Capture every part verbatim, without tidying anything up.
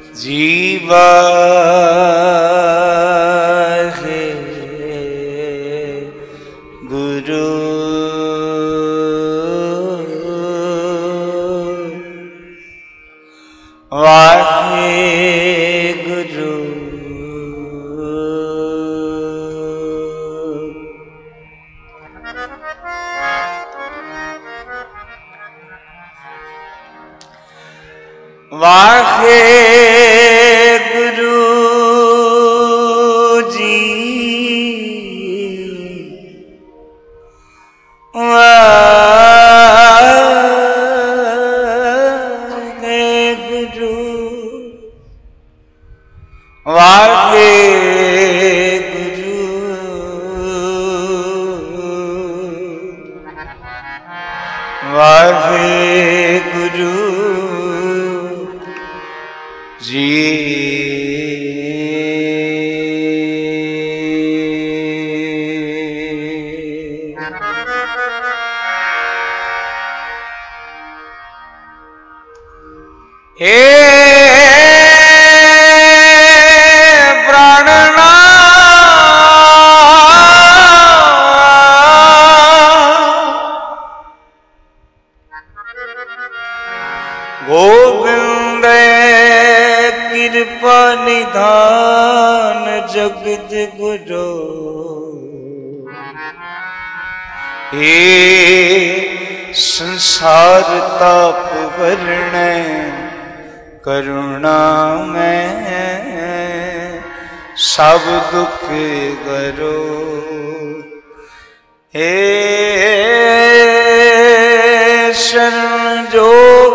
जीवा है गुरु वाहे गुरु वाहे गुरु जी वाहे गुरु वाहे गुरु वाहे गुरु जी हे गोविंद कृपा निधान जगत गुरु हे संसार ताप वर्ण करुणा में सब दुख करो हे शरण जोग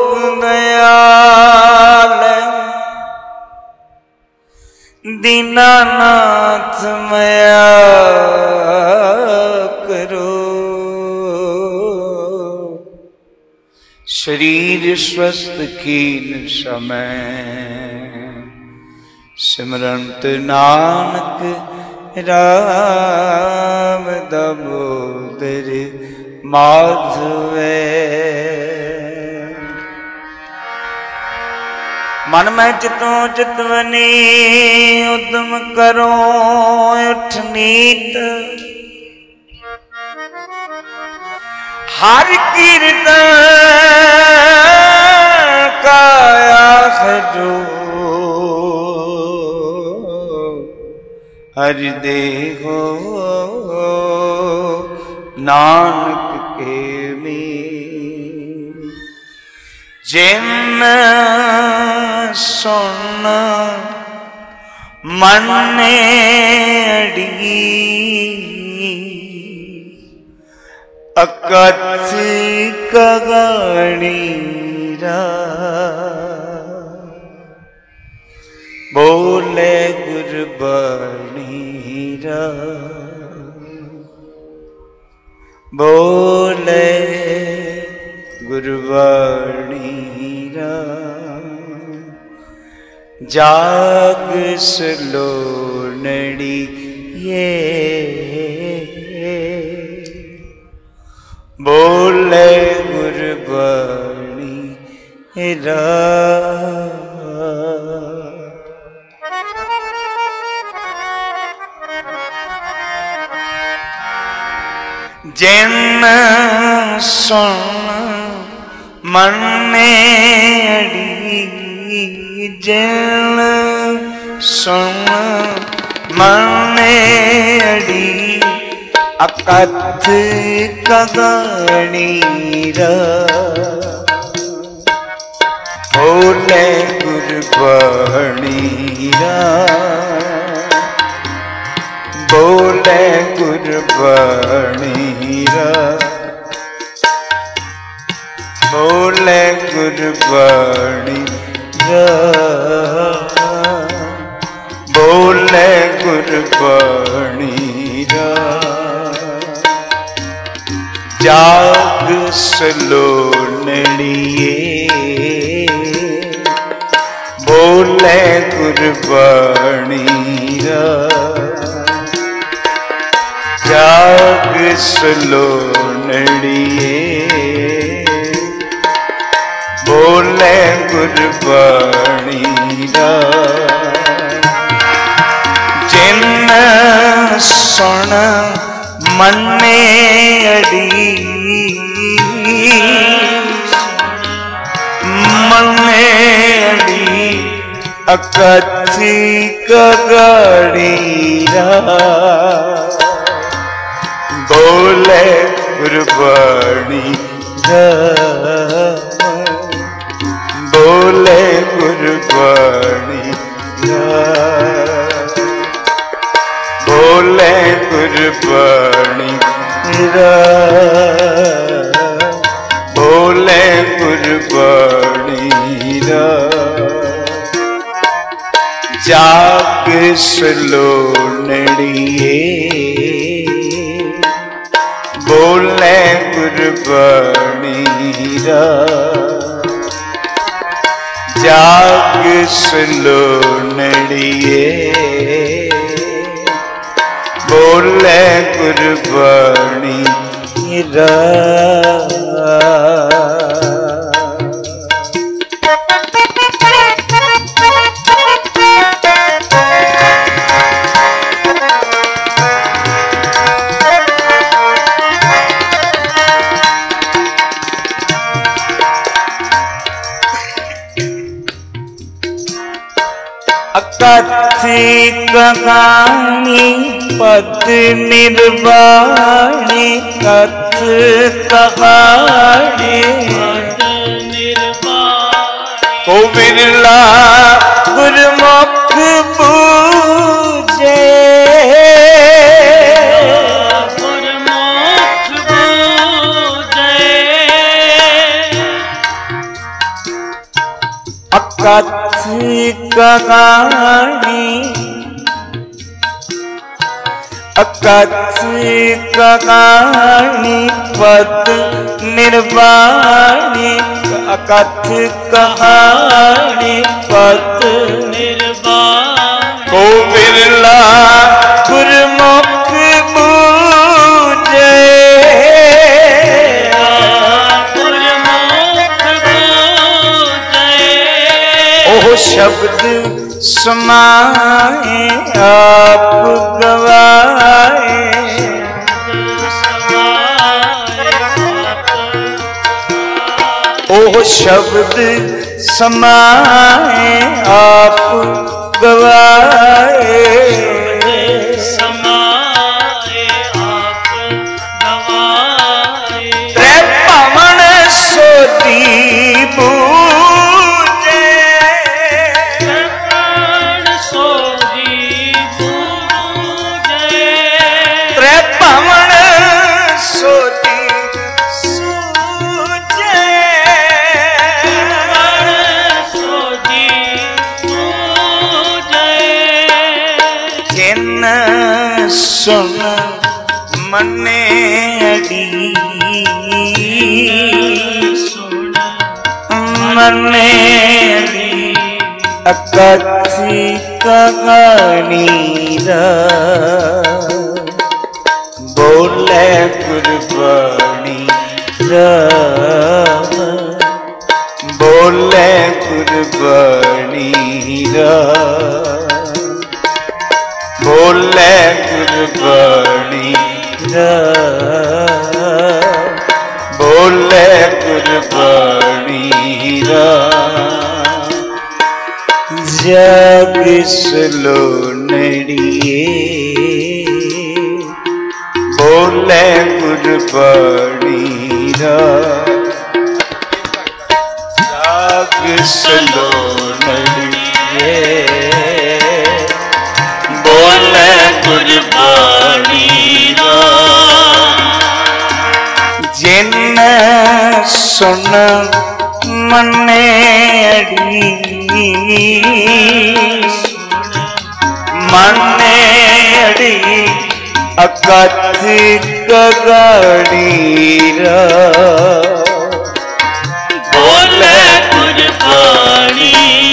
दयाल दीनानाथ मया करो शरीर स्वस्थ कीन समय सिमरंत नानक राम दामोदर माधवे मन में चितों चितवनी उद्यम करो उठ नीत हर कीर्तन काया सजो हरि देहो नानक के में जिन सुन मन अड़ी अकथ कगाणी बोले गुरबाणी बोले गुरबाणी जाग सलोनड़ी ये बोले गुरबाणी रा जिन सुन मन अड़ी जिन सुन मन अड़ी अकथ कगाणी बोले गुरबाणी बोले गुरबाणी बोले गुरबाणी बोले गुरबाणी जाग सलोनड़िए बोले गुरबाणी जाग सलोनड़िए बोले गुरबाणी रा मन्ने अड़ी मन्ने अड़ी अकथी कगड़ीरा बोले गुरबाणी बोले गुरबाणी बोले गुरबाणी बोले गुरबाणी जाग सलोनड़िए बोले गुरबाणी जाग सलोनड़िए बोले गुरबाणी कथी कहानी पद निर्वाणी कथ कहानी को बिरला गुरमुख बूझे गुरमुख बूझे अकथी कहानी अकथी कहानी पद निर्वाणी अकथ कहानी पद निर्वाणी को बिरला गुरमुख बूझे गुरमुख बूझे ओह शब्द समाए आप गवाए ओह शब्द समाए आप गवाए समाए आप गवाए त्रै पवन सोती सुन मन्ने अड़ी सुन मन्ने अड़ी अकथी कहानी बोले गुरबाणी बोले गुरबाणी बोले गुरबाणी बोले गुरबाणी जग सलोनड़िए बोले गुरबाणी जग सलोनड़िए बोले गुरबाणी जिन सुन मन्ने अड़ी मन्ने अड़ी अकथ कगड़ीरा बोले गुरबाणी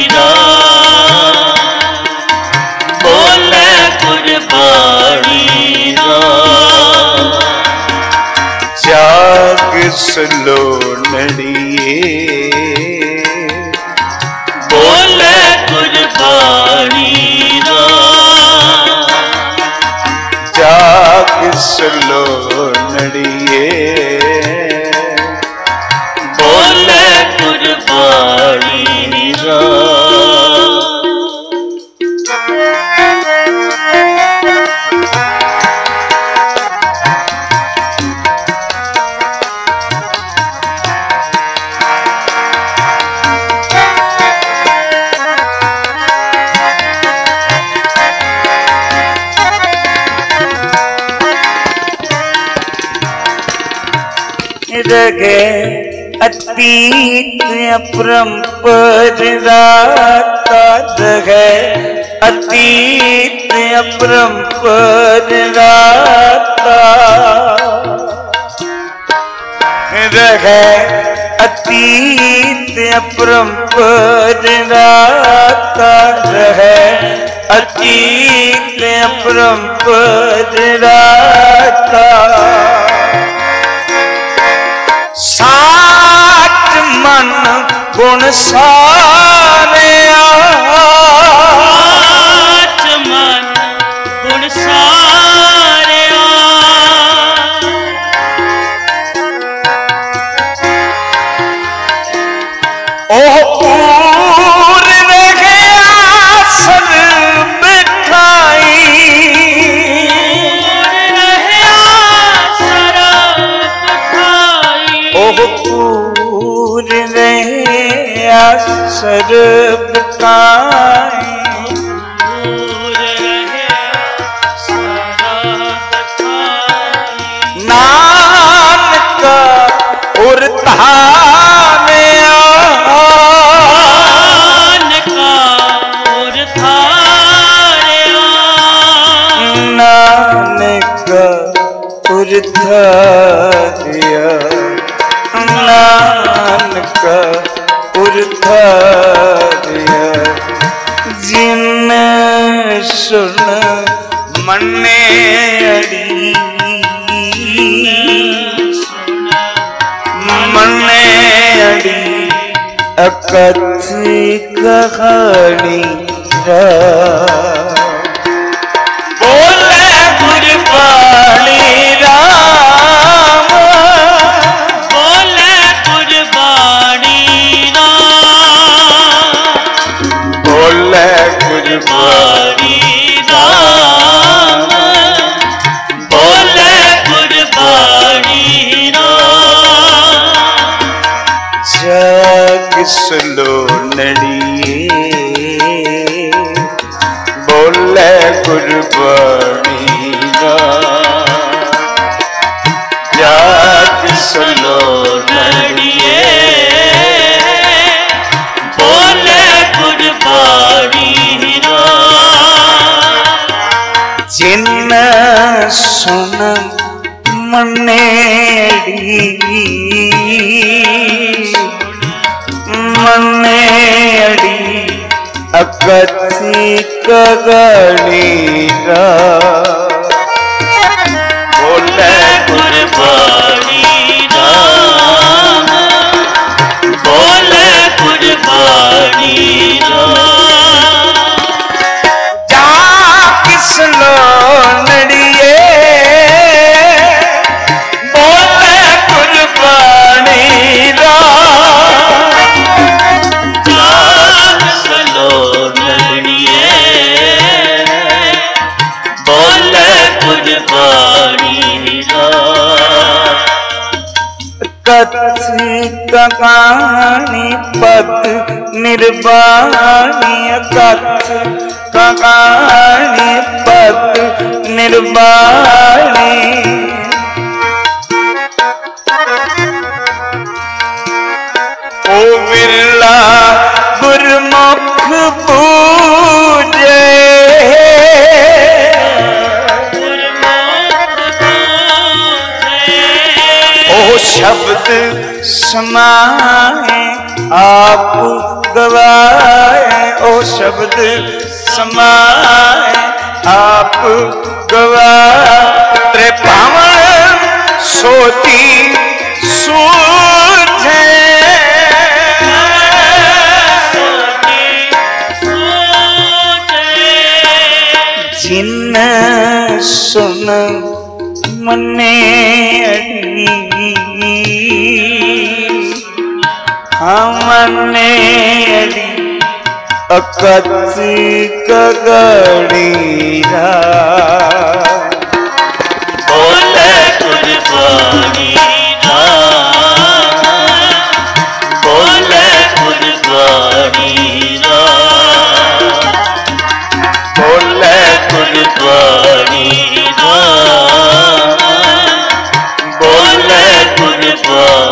बोले गुरबाणी जाग सलोनड़िए बोले गुरबाणी जाग सलो रहे अतीत अपरंपर राता रहे अतीत अपरंपर राता रहे अतीत अपरंपर राता रहे अतीत अपरंपर राता सात मन गुण सारे सात मन गुण सारे ओह पूर रहे आसन बिठाई पूर रहे असर बिताई नानक उरता में नानक उरता नानक उरता नानक उरधारिया जिन सुन मन्ने अड़ी मन्ने अड़ी अकथ कहानी बोले गुरबाणी राम बोले गुरबाणी राम बोले गुरबाणी राम बोले गुरबाणी राम जग सुलो नड़िए बोले गुरबाणी जग सुलो नड़िए बोले गुरबाणी जिन सुन मनेड़ी मनेड़ी अकथी कगड़ी बोले गुरबाणी राम बोले गुरबाणी राम जा किसलो नड़िए बोले गुरबाणी जाग सलो नड़िए बोले गुरबाणी राम कथी कहानी पद निर्वाणी कथ कहानी पद निर्वाणी ओ बिरला गुरमुख पूजे ओ शब्द समाए आप गवाए ओ शब्द समाए आप गवाए पावन सोती सूझे जिन सुन मने अड़ी हमने अड़ी अकथ कगड़ी बोले गुरबाणी राम बोले गुरबाणी राम बोले गुरबाणी राम बोले गुरबाणी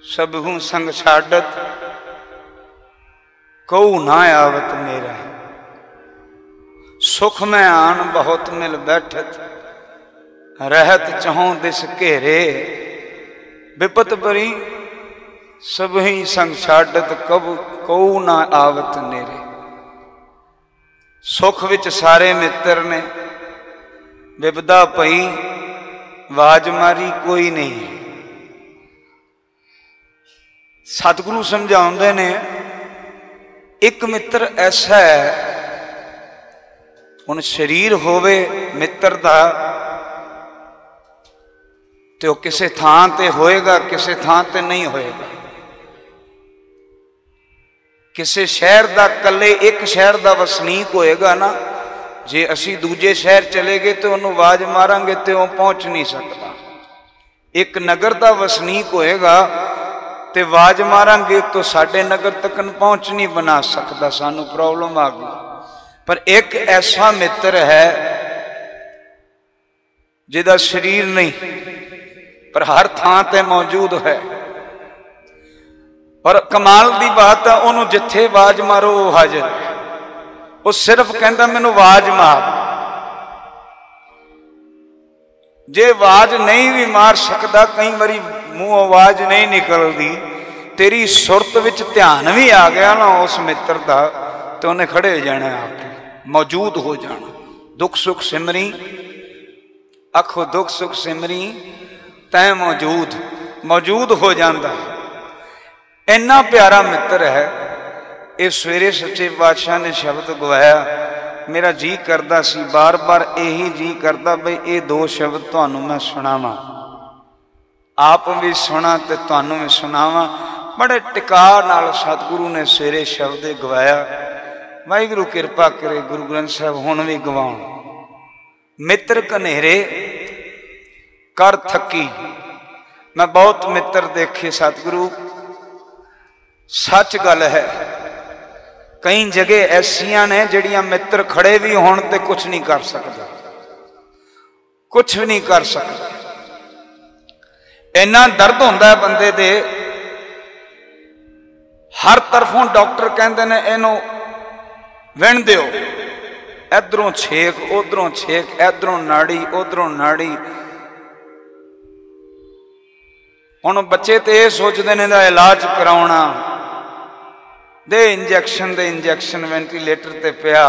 सबहू संग छाडत कऊ ना आवत मेरा। सुख में आन बहुत मिल बैठत रहत चहों दिस घेरे। विपत बरी सबही संग छाडत कब कऊ ना आवत नेरे। सुख विच सारे मित्र ने विपदा पई वाज मारी कोई नहीं। सतगुरु समझाउंदे ने एक मित्र ऐसा है, हुण शरीर होवे मित्र दा ते वो किसी थां ते होएगा, किसी थां ते नहीं होएगा। किसी शहर दा कल्ले एक शहर दा वसनीक होएगा ना, जे असी दूजे शहर चले गए तो उन्होंने आवाज मारांगे तो वह पहुंच नहीं सकता। एक नगर दा वसनीक होएगा तो आवाज मारांगे तो साडे नगर तक पहुंच नहीं बना सकता, सानू प्रॉब्लम आ गई। पर एक ऐसा मित्र है जिहदा शरीर नहीं पर हर थां ते मौजूद है। और कमाल की बात है, उन्होंने जिथे आवाज मारो वो हाजिर है। वो सिर्फ कहता मैनू आवाज मार। जे आवाज नहीं भी मार सकता, कई बारी मुंह आवाज नहीं निकलती, तेरी सुरत विच ध्यान भी आ गया ना उस मित्र का, तो उन्हें खड़े हो जाना, आके मौजूद हो जाना। दुख सुख सिमरी आखो दुख सुख सिमरी तै मौजूद मौजूद हो जाता। इन्ना प्यारा मित्र है। ये सवेरे सच्चे पातशाह ने शब्द गवाया, मेरा जी करता सी बार बार यही जी करता बई ये दो शब्द तुहानू मैं सुनावा, आप भी सुना ते तुहानू भी सुनावा। बड़े टिका नाल सतगुरु ने सवेरे शब्द गवाया। वाहिगुरू किरपा करे गुरु ग्रंथ साहब हुण भी गवाउण। मित्र कनेरे कर थकी। मैं बहुत मित्र देखे सतगुरु, सच गल है। कई जगह ऐसिया ने जड़ियां मित्र खड़े भी होण ते कुछ नहीं कर सकता, कुछ भी नहीं कर सकता। इन्ना दर्द होंदा है बंदे दे। हर तरफों डॉक्टर कहते ने इनू विण दिओ, इधरों छेक उधरों छेक, इधरों नाड़ी उधरों नाड़ी। हुण बच्चे तो यह सोचते हैं इहदा इलाज कराउणा, दे इंजैक्शन दे इंजैक्शन, वेंटीलेटर ते पिया,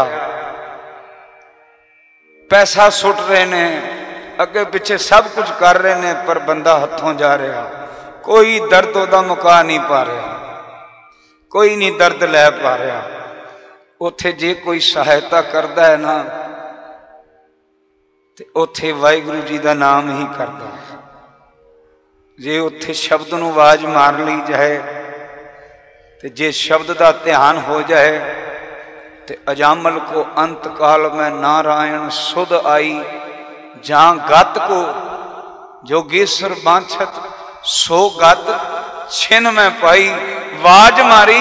पैसा सुट रहे ने, अगे पिछे सब कुछ कर रहे ने, पर बंदा हथों जा रहा। कोई दर्द उहदा मुका नहीं पा रहा, कोई नहीं दर्द लै पा रहा। उथे जे कोई सहायता करता है ना, तो उथे वाहिगुरू जी का नाम ही करता है। जे उथे शब्द नूं आवाज मार ली जाए, तो जे शब्द का ध्यान हो जाए, तो अजामल को अंत काल में नारायण सुध आई। जहाँ गत को जोगेश्वर बांछत सो गत छिन में पाई। वाज मारी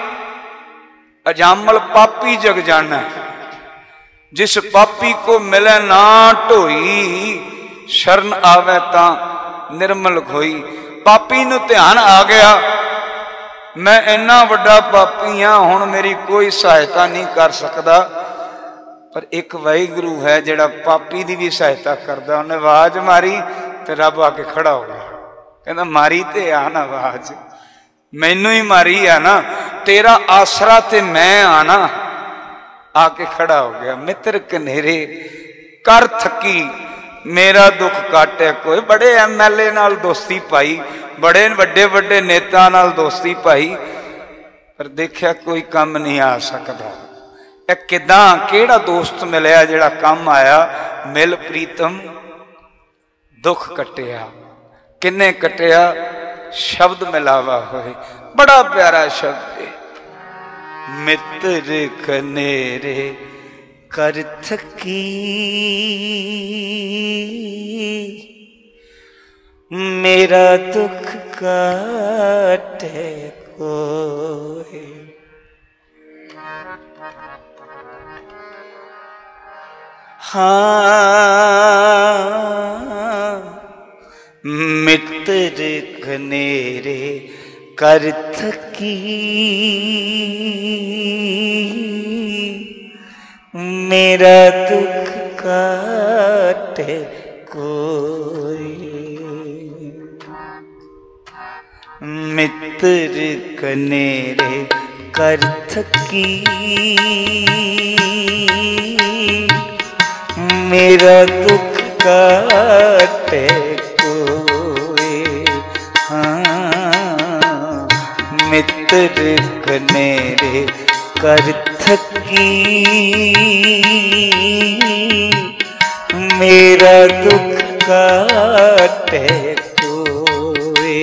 अजामल पापी जग जाना, जिस पापी को मिले ना ढोई, शरण आवे ता निर्मल खोई। पापी नूं ध्यान आ गया, मैं इन्ना वड्डा पापी हाँ, हुण मेरी कोई सहायता नहीं कर सकता। पर एक वाहिगुरू है जिहड़ा पापी की भी सहायता करता। उन्हें आवाज मारी तो रब आके खड़ा हो गया, कहना मारी ते आ ना आवाज, मैनू ही मारी आ ना, तेरा आसरा ते मैं आना। आके खड़ा हो गया। मित्र कनेरे कर थकी मेरा दुख काटे कोई। बड़े एम एल ए नाल दोस्ती पाई, बड़े वड्डे वड्डे नेता नाल दोस्ती पाई, पर देखा कोई काम नहीं आ सकता। एक किदां केड़ा दोस्त मिलया जिहड़ा काम आया। मिल प्रीतम दुख कटिया, किन्ने कटिया? शब्द मिलावा होए। बड़ा प्यारा शब्द है। मित्र कनेरे कर थकी मेरा दुख काटे कोई। हाँ मित्र कनेरे कर थकी मेरा दुख काटे कोई, मित्र कनेरे कर थकी मेरा दुख काटे कोई। हाँ मित्र कनेरे कर थकी मेरा दुख काटे कोई।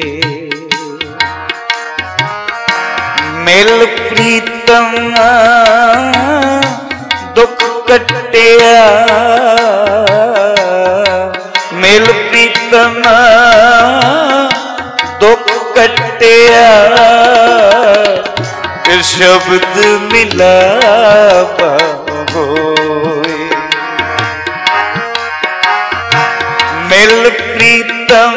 मिल प्रीतम दुख कटिया, मिल प्रीतम दुख कटिया, फिर शब्द मिला होए। मिल प्रीतम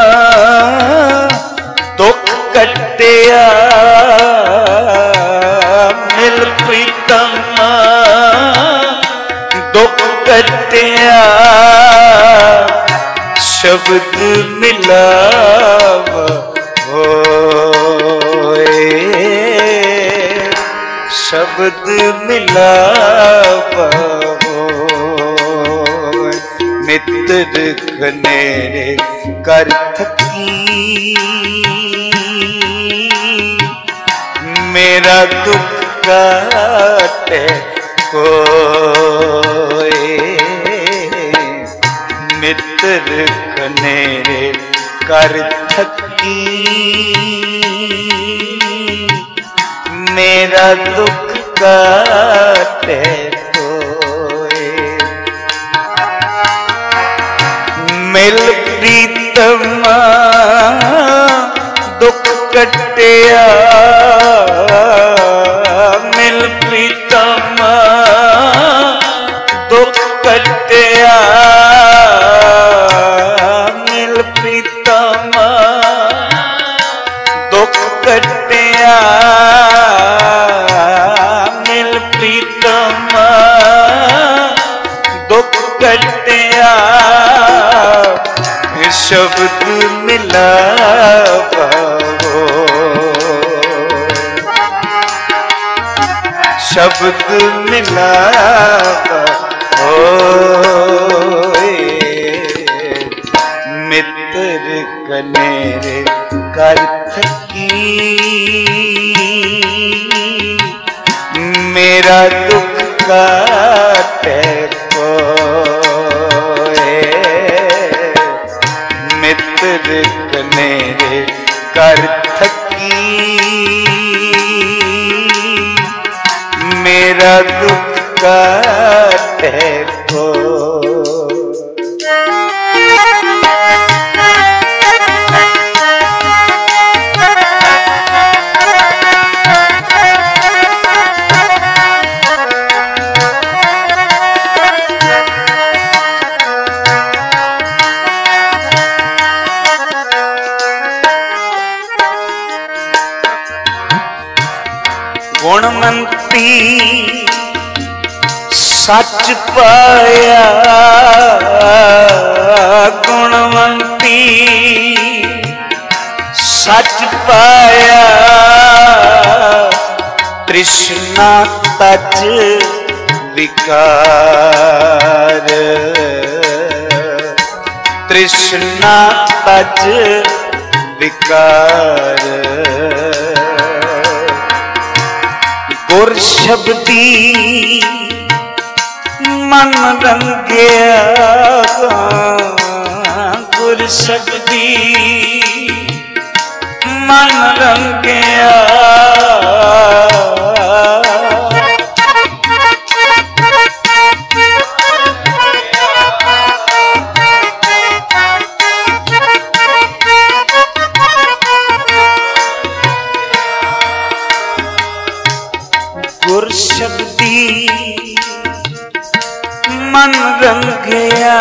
दुख कटिया, मिल प्रीतम दुख कटिया, शब्द मिला होए। शब्द मिला होए। मित्र कनेरे कर थकी मेरा दुख काटे कोई। मित्र कनेरे कर थकी मेरा दुख काटे कोई। मिल प्रीतम दुख कटिया, मिल प्रीतम दुख कटिया, मिल प्रीतम दुख कटिया, मिल प्रीतम दुख कटिया, शब्द मिला शब्द मिला होए। मित्र कनेरे कर थकी मेरा दुख काटे कोई। मित्र कनेरे कर थकी मेरा दुख काटे कोई। गुणवंती सच पाया, गुणवंती सच पाया, तृष्णा तज विकार, तृष्णा तज विकार। गुर शब्दी मन रंगया, गुर शब्दी मन रंगया, गुर शब्दी मन रंगया,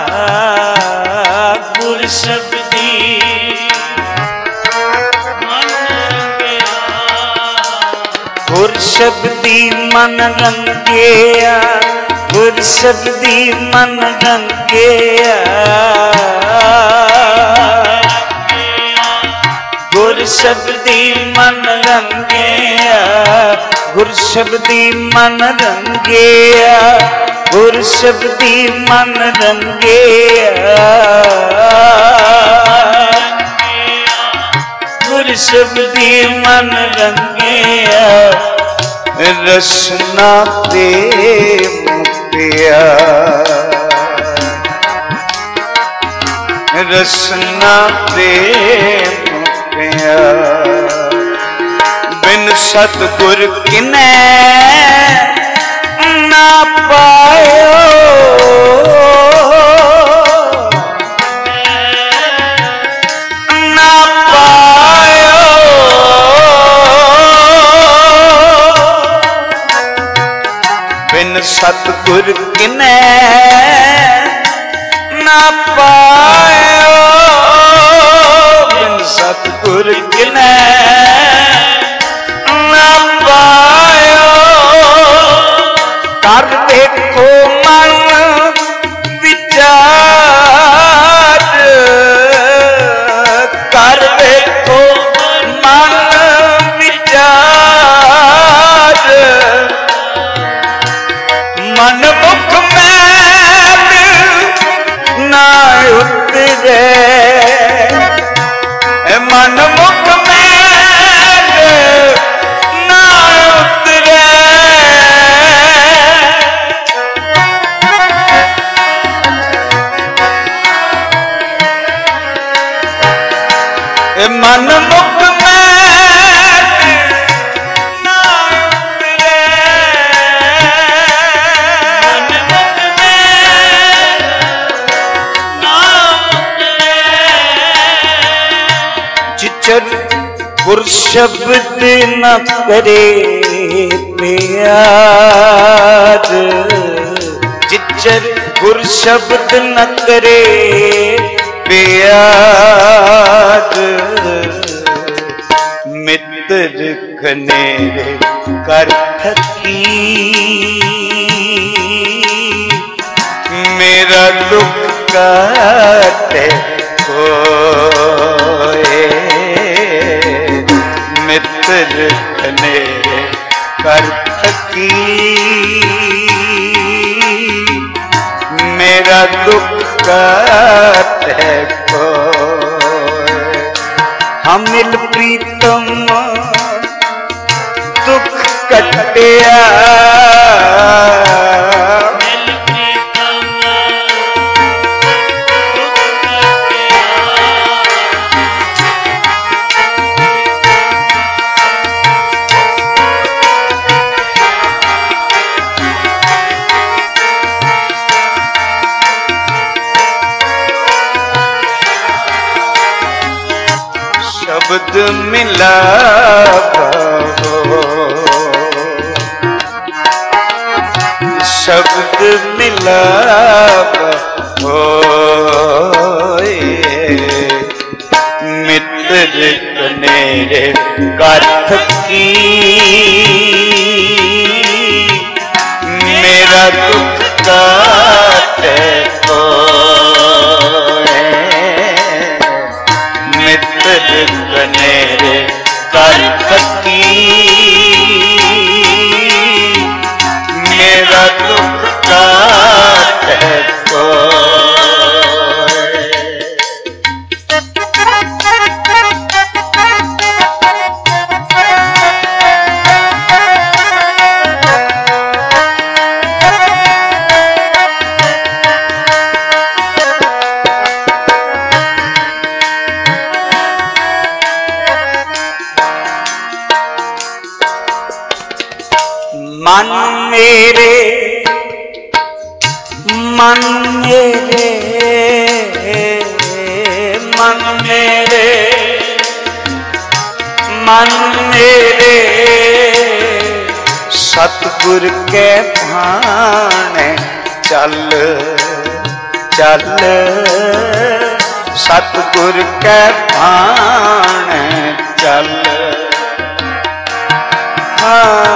गुर शब्दी मन गुर शब्दी मन रंगिया, गुर शब्दी मन रंगिया, गुर शब्दी मन रंगिया, गुर शब्दी मन रंगिया, गुर शब्दी मन रंगिया, गुर शब्दी मन रंगिया, रसना प्रेम पिया, रसना प्रेम पिया, बिन सतगुर किने ना पायो, ना पायो, बिन सतगुर किने ना पायो, बिन सतगुर किने ना पायो, कर देखो मन विचार, कर देखो मन विचार, मन मुख मैल ना उतरे, मन मुख मैल ना उतरे, मन मुख मैल ना उतरे, मन मुख मैल ना उतरे, जिचर गुर शब्द न करे प्यार, जिचर गुर शब्द न करे प्यार, मित्र खनेरे कर थकी, मेरा दुख काटे कोए, मित्र खनेरे कर थकी, मेरा दुख काटे कोए, हम मिल प्रीतम दुख कटिया, मिल प्रीतम दुख कटिया, शब्द मिला हो, शब्द मिला हो, मित्र कनेरे कर थकी, मेरा दुख काटे कोए, मित्र कनेरे कर थकी, मेरा दुख काटे कोए। मन मेरे, मन मेरे, मन मेरे, मन मेरे, सतगुर के भाने चल चल, सतगुर के भाने चल, हाँ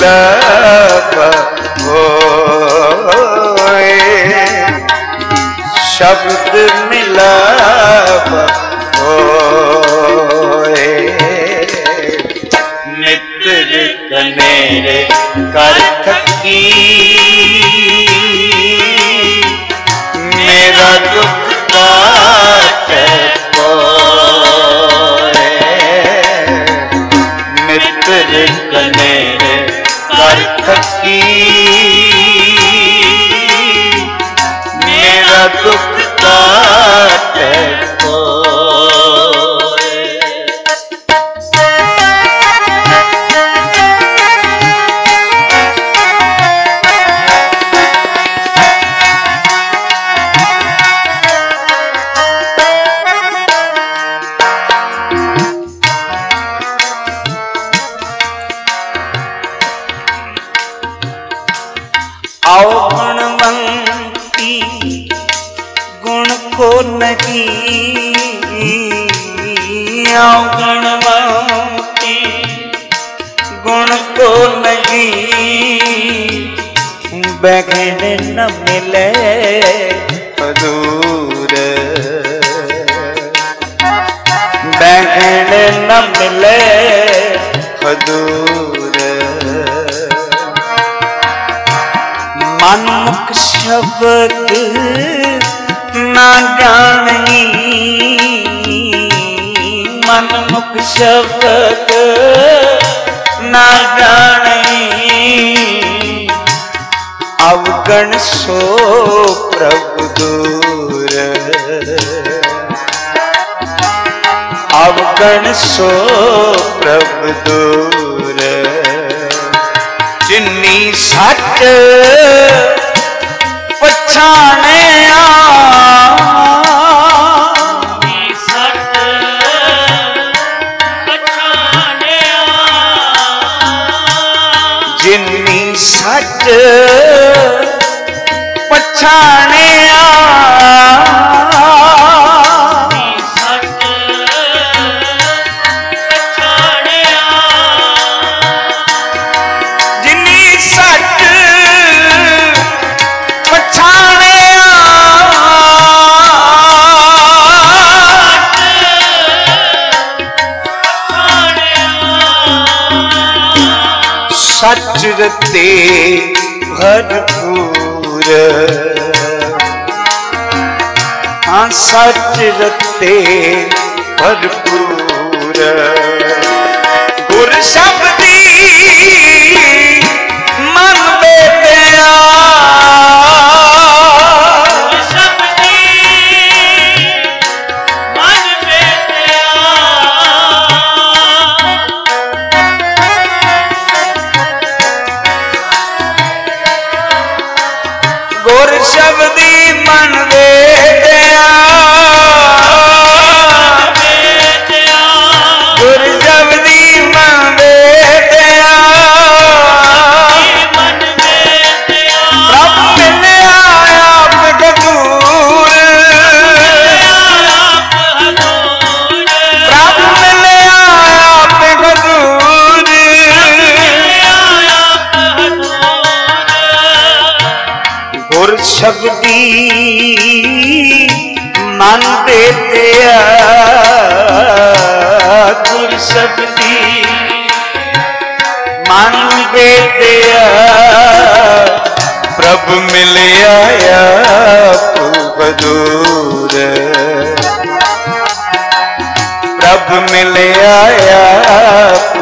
मिलाप होए, शब्द मिलाप होए। मित्र कनेरे कर थकी, मेरा दुख काटे कोए। मित्र कनेरे कर थकी, मेरा दुख काटे कोए। आओ गुणवंती गुण को नहीं, आओ गुणवंती गुण को नहीं, बहन न मिले दूर, बहन न मिले दूर। मनमुख शब्द ना जानी, मनमुख शब्द ना जानी, अवगण सो प्रभु दूर, अवगण सो प्रभु दूर। जिन्नी सच पछाने सत पछाने, जिन्नी सच पछाने सत पछाने, जिन्नी सच पछाने सच रते भरपूर, हाँ सच रते भरपूर। गुर शब्दी मन बेटिया, शब्दी मन बेटिया, गुर शब्दी मन बेटिया, बेटिया, गुर शब्दी मन बेटिया। मन बेटिया, प्रभ मिलिया आप गदूर, आप हजूर, प्रभ मिलिया आप गदूर। आप हजूर, गुर शब्दी मन बेटिया, गुर शब्दी मन बेटिया। प्रभ मिलिया आप बदूर, प्रभ मिलिया आप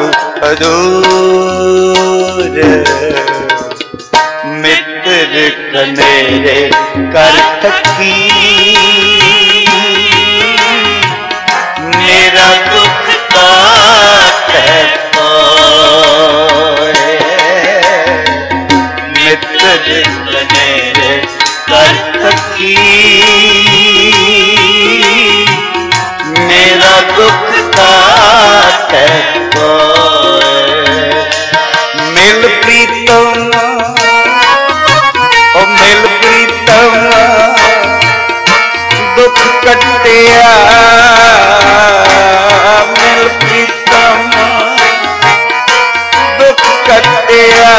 बदूर। मित्र कनेरे कर थकी, मेरा दुख काटे कोए। मित्र कनेरे कर थकी, मेरा दुख काटे कोए। मिल प्रीतम ओ मिल प्रीतम दुख कटिया, मिल प्रीतम दुख कटिया।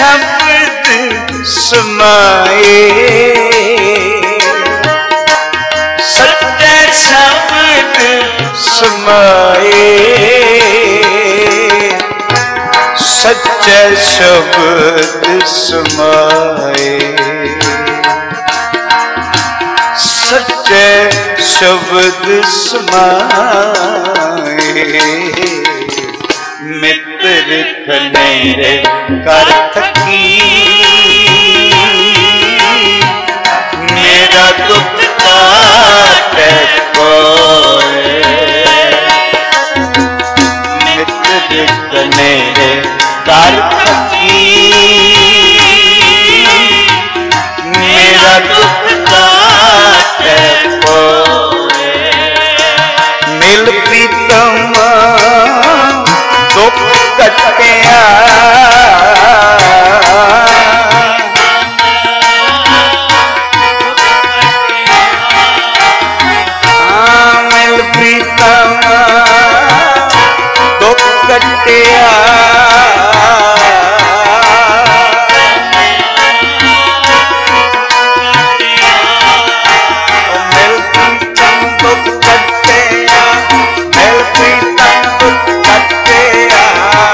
शब्द समाए, सच्चे शब्द समाए, सच्चे शब्द समाए, सच्चे शब्द समाए। मित्र कनेरे कर थकी, मेरा दुख काटे कोई। मित्र कनेरे कर थकी, मेरा दुख काटे कोई। मिल प्रीतम दुख कटिया, मिल प्रीतम दुख कटिया, मिल प्रीतम दुख कटिया, मिल प्रीतम दुख कटिया।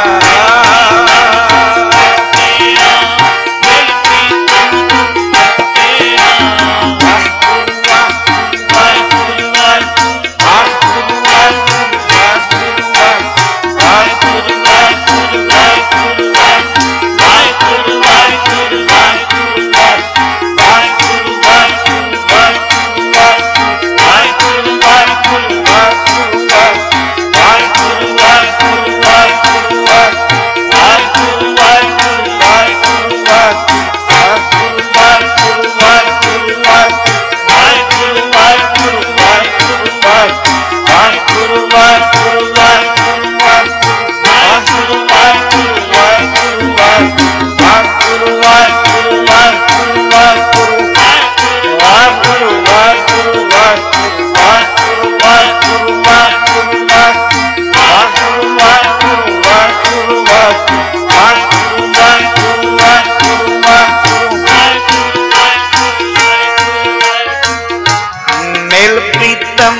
मिल प्रीतम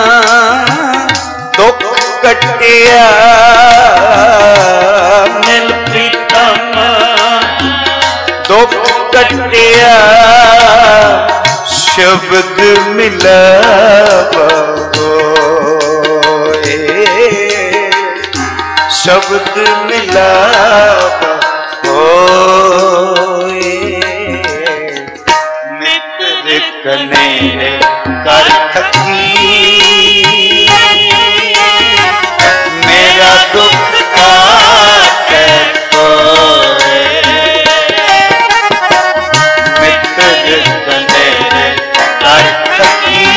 दुख कटिया, मिल प्रीतम दुख कटिया, शब्द मिला होए, शब्द मिला होए। मित्र कनेरे कर थकी, मेरा दुख काटे कोई। मित्र कनेरे कर थकी,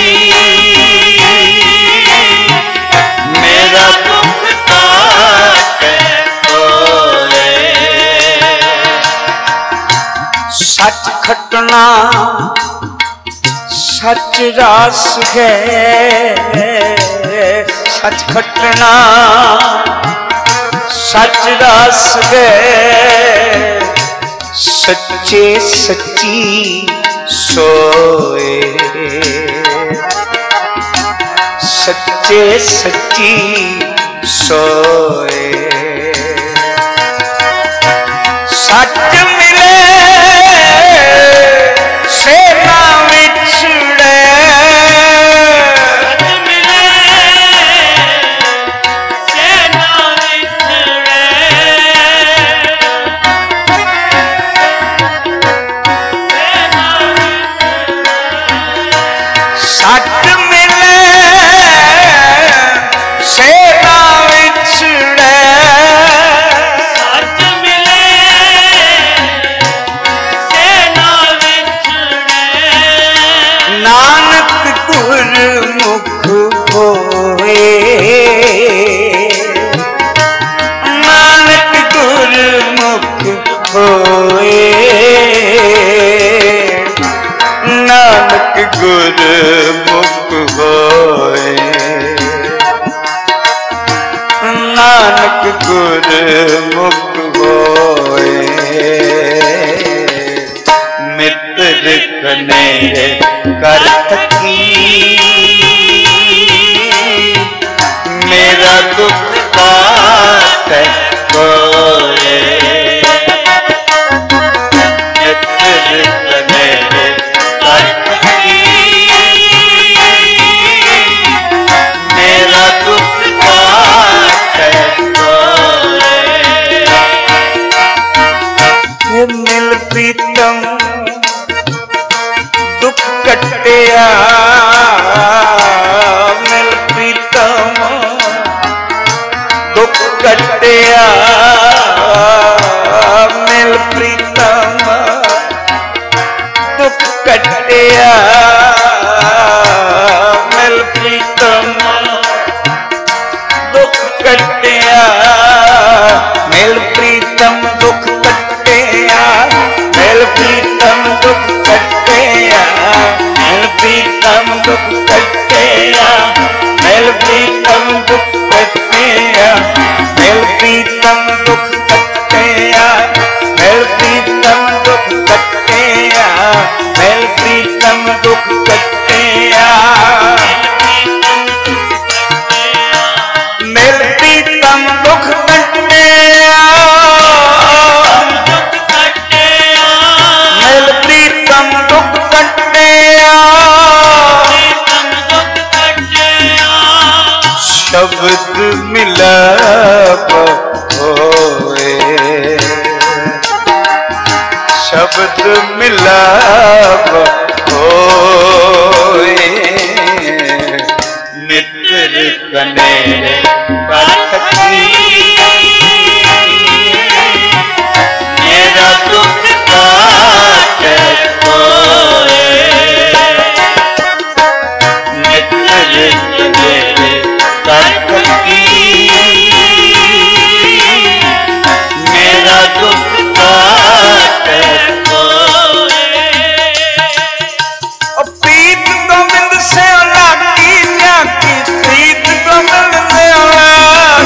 मेरा दुख काटे कोई। सच खटना सच रास है, सच खटना सच रास है, सच्चे सच्ची सोए, सच्चे सच्ची सोए। सच मिले सेना विछड़े, सच मिले सेना विछड़े, सेना विछड़े। सच मिले सेना विछड़े, सच मिले सेना विछड़े। नानक गुरमुख होए, नानक गुरमुख होए, नानक गुरमुख होए, नानक गुरमुख होए। कनेरे कर थकी मेरा दुख काटे कोए नित्र कनेरे कर थकी मेरा दुख काटे कोए मिल प्रीतम दुख कटिया मिल प्रीतम दुख कटिया मिल प्रीतम दुख कटिया मिल प्रीतम दुख कटिया मिल प्रीतम दुख कटिया मिल प्रीतम दुख कटिया मिल प्रीतम दुख कटिया मिल प्रीतम दुख कटिया मिल प्रीतम दुख कटिया मिल प्रीतम दुख कटिया मिल प्रीतम दुख कटिया मिल प्रीतम दुख कटिया मिल प्रीतम दुख कटिया शब्द मिलाप होए शब्द मिलाप होए नित्र कनेरे कर थकी मेरा दुख काटे कोए नित्र कनेरे कर थकी मेरा दुख काटे कोए प्रीत तो मिल से लागी जाकी प्रीत तो मिल से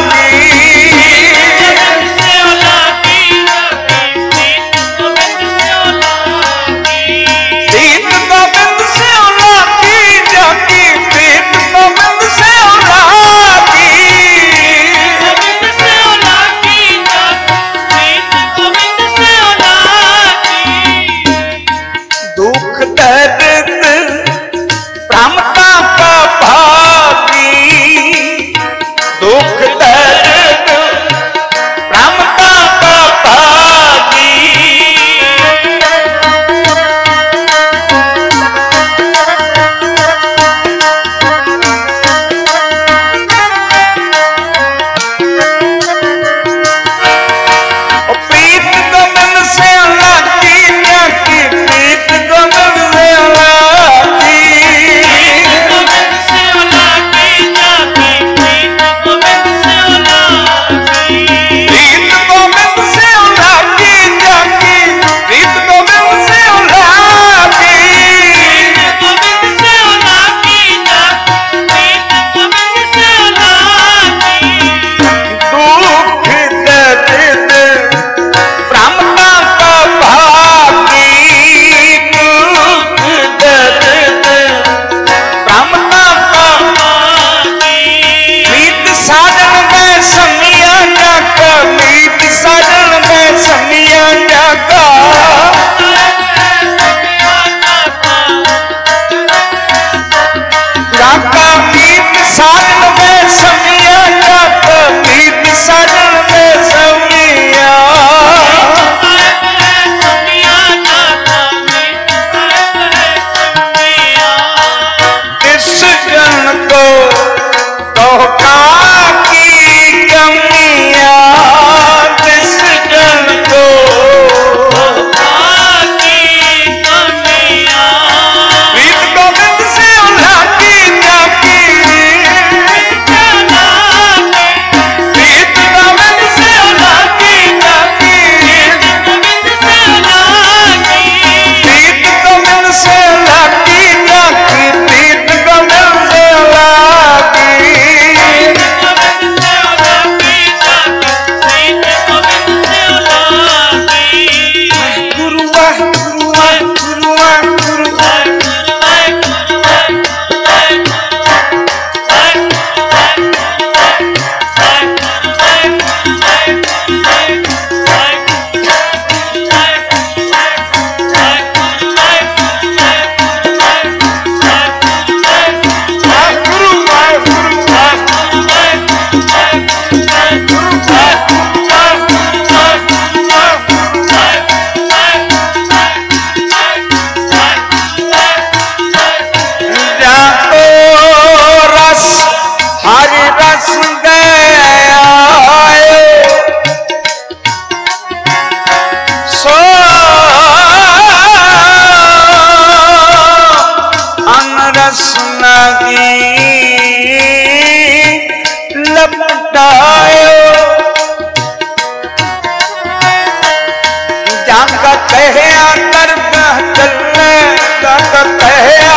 कहया दरगाह चले जाका कहया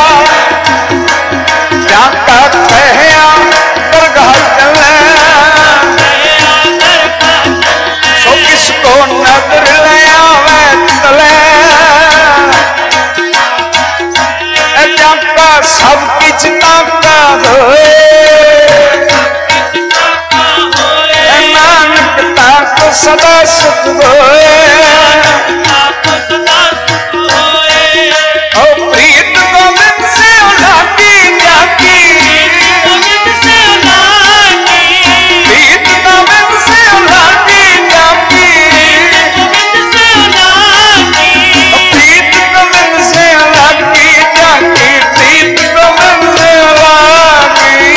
जाका कहया दरगाह चले सो किसको नजर ले आवे तले जाका सब किछ ताका होए नानक ताक सदा सुख होए ओ प्रीत गोविंद से लागी जाकी प्रीत गोविंद से लागी जाकी प्रीत गोविंद से लागी जाकी प्रीत गोविंद से लागी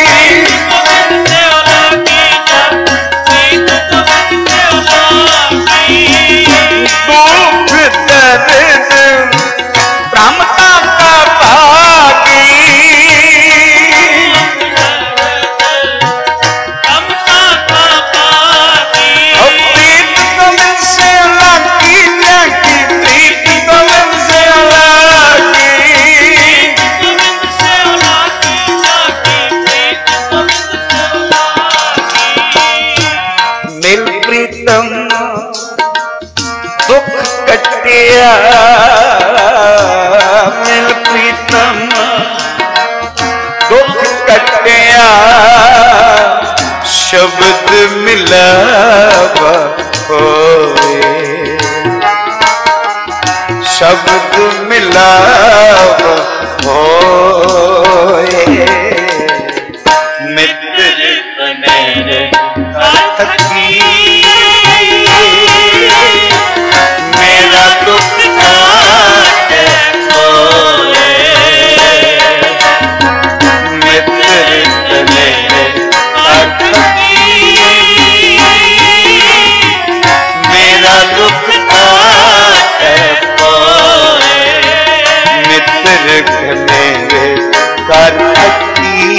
दुख दर्द भ्रमता का भागी ओ प्रीत गोविंद से लागी जाकी प्रीत गोविंद से लागी मिल प्रीतम दुख कटिया मिल प्रीतम दुख कटिया शब्द मिलाव होए शब्द मिलाव होए मित्र बने थकी मेरा दुख काटे होए मित्र बने थकी मेरा दुख काटे होए मित्र बने कर थकी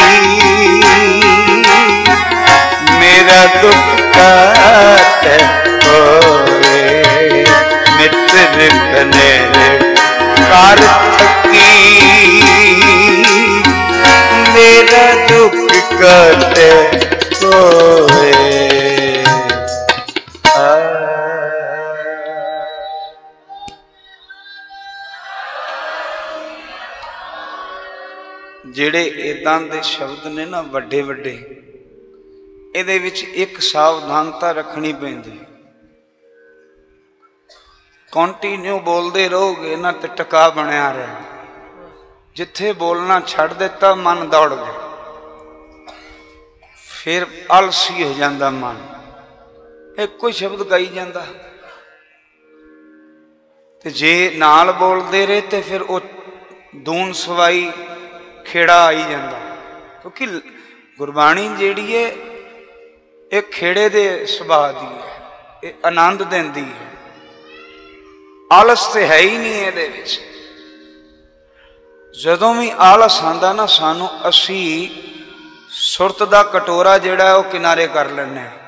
मेरा दुख काटे होए मित्र बने कार थकी मेरा दुख काटे होए ਜਿਹੜੇ ਇਦਾਂ ਦੇ ਸ਼ਬਦ ਨੇ ਨਾ ਵੱਡੇ ਵੱਡੇ ਇਹਦੇ ਵਿੱਚ ਇੱਕ ਸਾਵਧਾਨਤਾ ਰੱਖਣੀ ਪੈਂਦੀ ਕੰਟੀਨਿਊ ਬੋਲਦੇ ਰਹੋਗੇ ਨਾ ਤੇ ਟਿਕਾ ਬਣਿਆ ਰਹੇ ਜਿੱਥੇ ਬੋਲਣਾ ਛੱਡ ਦਿੱਤਾ ਮਨ ਦੌੜ ਗਿਆ ਫਿਰ ਆਲਸੀ ਹੋ ਜਾਂਦਾ ਮਨ ਇੱਕੋ ਹੀ ਸ਼ਬਦ ਗਾਈ ਜਾਂਦਾ ਤੇ ਜੇ ਨਾਲ ਬੋਲਦੇ ਰਹੇ ਤੇ ਫਿਰ ਉਹ ਦੂਨ ਸਵਾਈ ਖੇੜਾ ਆਈ ਜਾਂਦਾ ਕਿਉਂਕਿ ਗੁਰਬਾਣੀ ਜਿਹੜੀ ਹੈ ਇਹ ਖੇੜੇ ਦੇ ਸੁਭਾਅ ਦੀ ਹੈ ਇਹ ਆਨੰਦ ਦਿੰਦੀ ਹੈ ਆਲਸ ਤੇ ਹੈ ਹੀ ਨਹੀਂ ਇਹਦੇ ਵਿੱਚ ਜਦੋਂ ਵੀ ਆਲਸ ਆਂਦਾ ਨਾ ਸਾਨੂੰ ਅਸੀਂ ਸੁਰਤ ਦਾ ਕਟੋਰਾ ਜਿਹੜਾ ਉਹ ਕਿਨਾਰੇ ਕਰ ਲੈਂਦੇ ਹਾਂ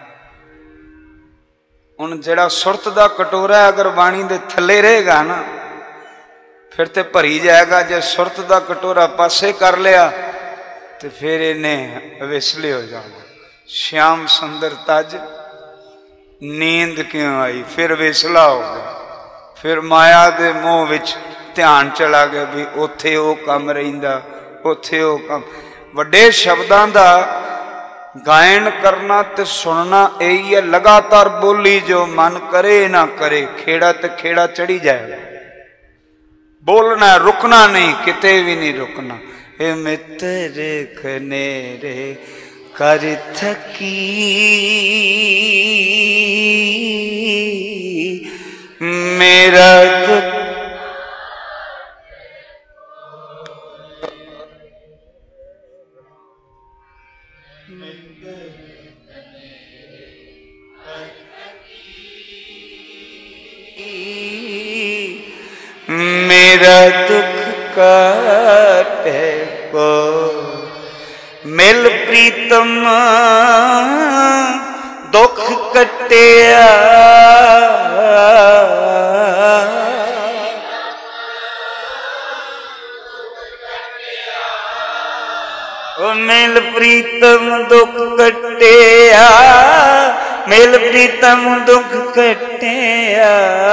ਹੁਣ ਜਿਹੜਾ ਸੁਰਤ ਦਾ ਕਟੋਰਾ ਅਗਰ ਬਾਣੀ ਦੇ ਥੱਲੇ ਰਹੇਗਾ ਨਾ फिर तो भरी जाएगा जे सुरत का कटोरा पासे कर लिया तो फिर इन्हें विसले हो जाना श्याम सुंदर तज नींद क्यों आई फिर विसला हो गया फिर माया के मोह विच ध्यान चला गया भी उथे वो काम रहिंदा उथे वो काम वड्डे शब्दां दा गायन करना ते सुनना यही है लगातार बोली जो मन करे ना करे खेड़ा ते खेड़ा चढ़ी जाएगा बोलना रुकना नहीं किते भी नहीं रुकना हे मित्र खनेरे कर थकी मेरा दुख मेरा दुख काटे को मिल प्रीतम दुख कटिया प्रीतम दुख कटिया, मिल प्रीतम दुख कटिया।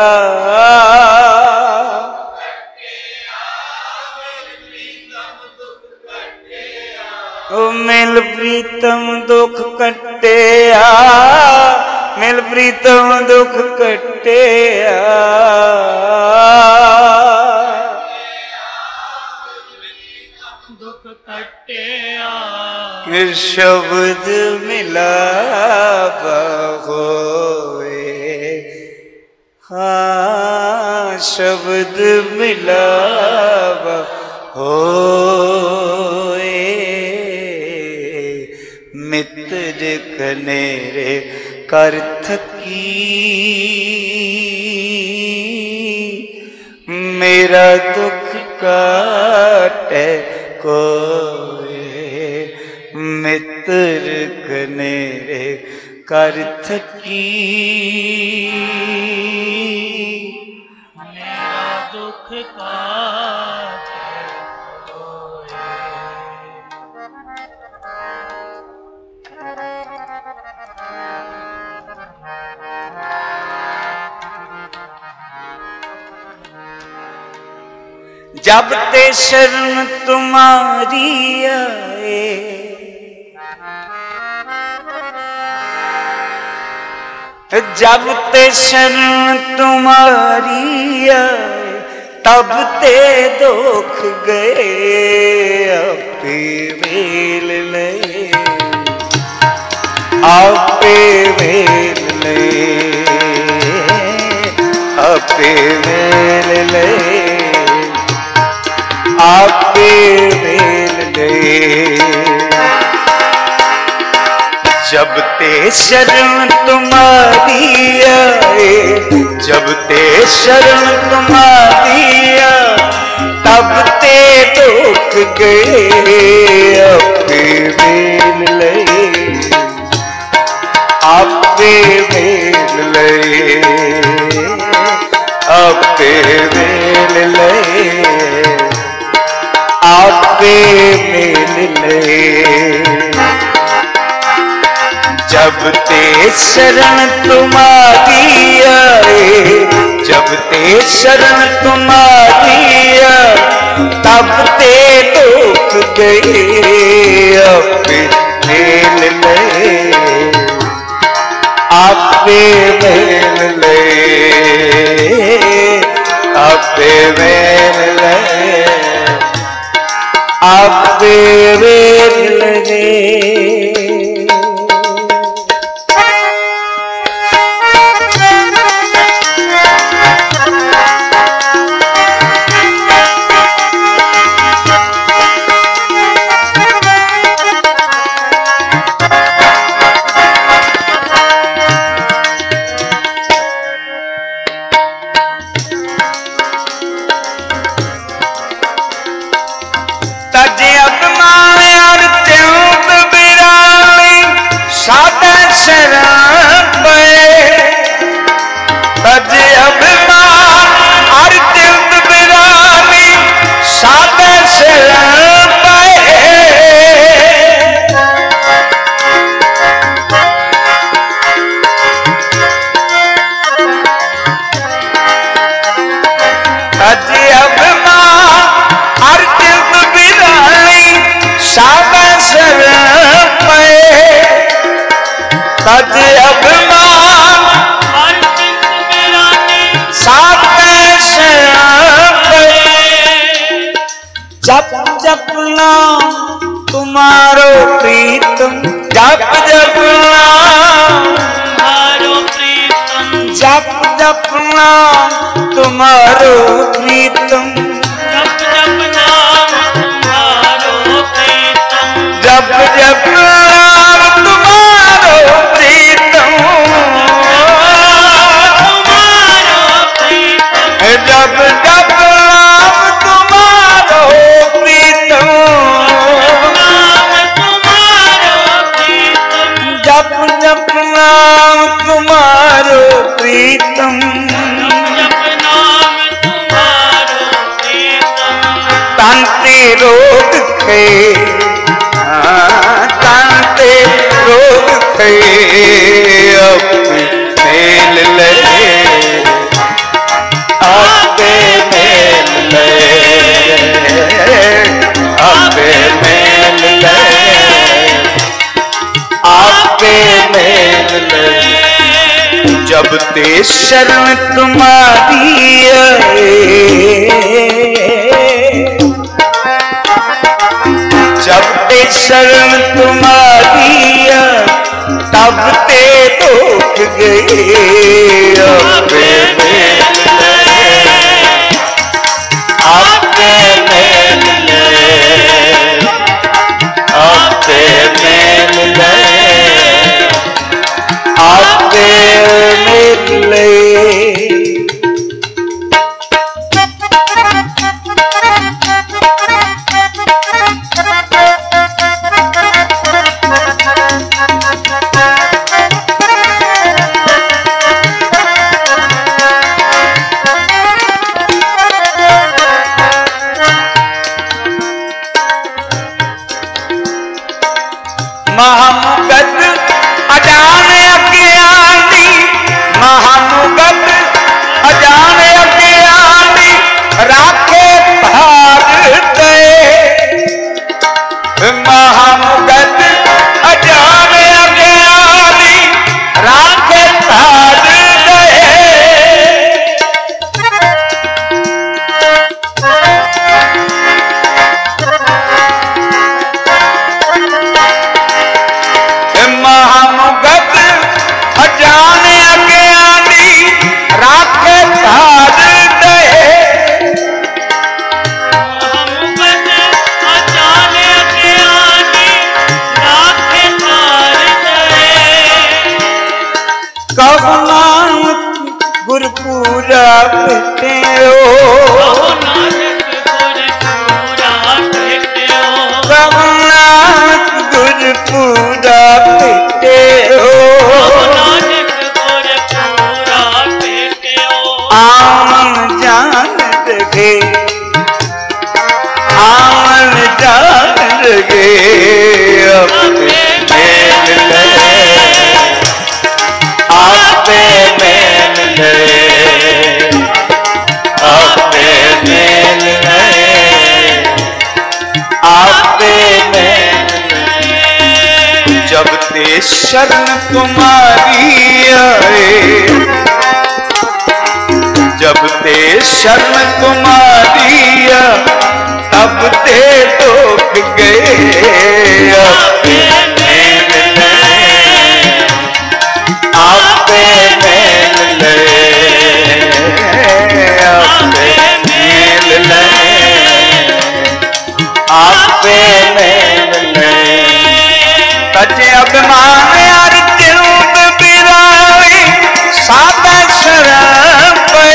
ओ मिल प्रीतम दुख कटिया, मिल प्रीतम दुख कटिया। दुख कटिया शब्द मिला होए, हाँ शब्द मिला होए। मित्र कनेरे कर थकी, मेरा दुख काटे कोई। मित्र कनेरे कर थकी, मेरा दुख काटे कोई। जब ते शरण तुम्हारी आए, जब ते शरण तुम्हारी आए, तब ते दुख गए आपे मेल ले, आपे मेल ले, आपे मेल ले, आपे मेल ले। जब ते शरण तुम्हारी आए, जब ते शरण तुम्हारी आए, तब ते दुख गए आपे मेल ले, आपे मेल ले, आपे मेल ले, आपे मेल ले। जब ते शरण तुम्हारी आए, जब ते शरण तुम्हारी आए, तब ते दुख गए आपे मेल ले, आपे मेल ले, आपे मेल ले, आपे मेल ले। तज अभिमान जप जप नाम तुम्हारो प्रीतम, जप जप नाम तुम्हारो प्रीतम, जप जप नाम तुम्हारो प्रीतम, जप जप नाम तुम्हारो प्रीतम, जप जप नाम तुम्हारो प्रीतम, तुम्हारो प्रीतम, जप जप नाम तुम्हारो प्रीतम, नाम तुम्हारो प्रीतम, जप जप नाम तुम्हारो प्रीतम, जप नाम तुम्हारो प्रीतम, तन ते रोग खे तन गए अब मेल ले आपे मेल ले आपे मेल ले आपे मेल ले जब ते शरण तुम्हारी आए जब ते शरण तुम्हारी तब ते धोख गए आपे मेल आपे मेल आपे मेल आपे मेल महामुगत अजान अज्ञानी महामुगत अजान अज्ञानी राखे भार दे महामुगत अजान अज्ञानी राखे भार दे महामुगत अजान अज्ञानी राखे भार दे महामुगत अजान अज्ञानी राखे भार दे कब नानक गुरपुरा भेटे हो कब नानक गुरपुरा भेटे हो नानक गुरपुरा भेटे हो आमन जान लगे आमन जान लगे अपने मेल ले आपे मेल ले आपे मेल ले आपे मेल जब ते शरण तुम्हारी आए जब ते शरण तुम्हारी तब ते धोख गए आपे मेल ले आपे मेल ले आपे मेल ले आपे मेल ले तजे अभिमान अर्जुन बिरावे सादा शरण पे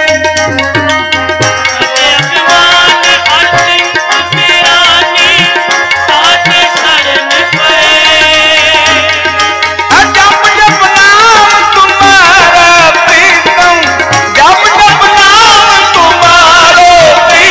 अभिमान अर्जुन बिरानी साथे शरण पे जप जप नाम तुम्हारा प्रीतम जप जप नाम तुम्हारो प्रीतम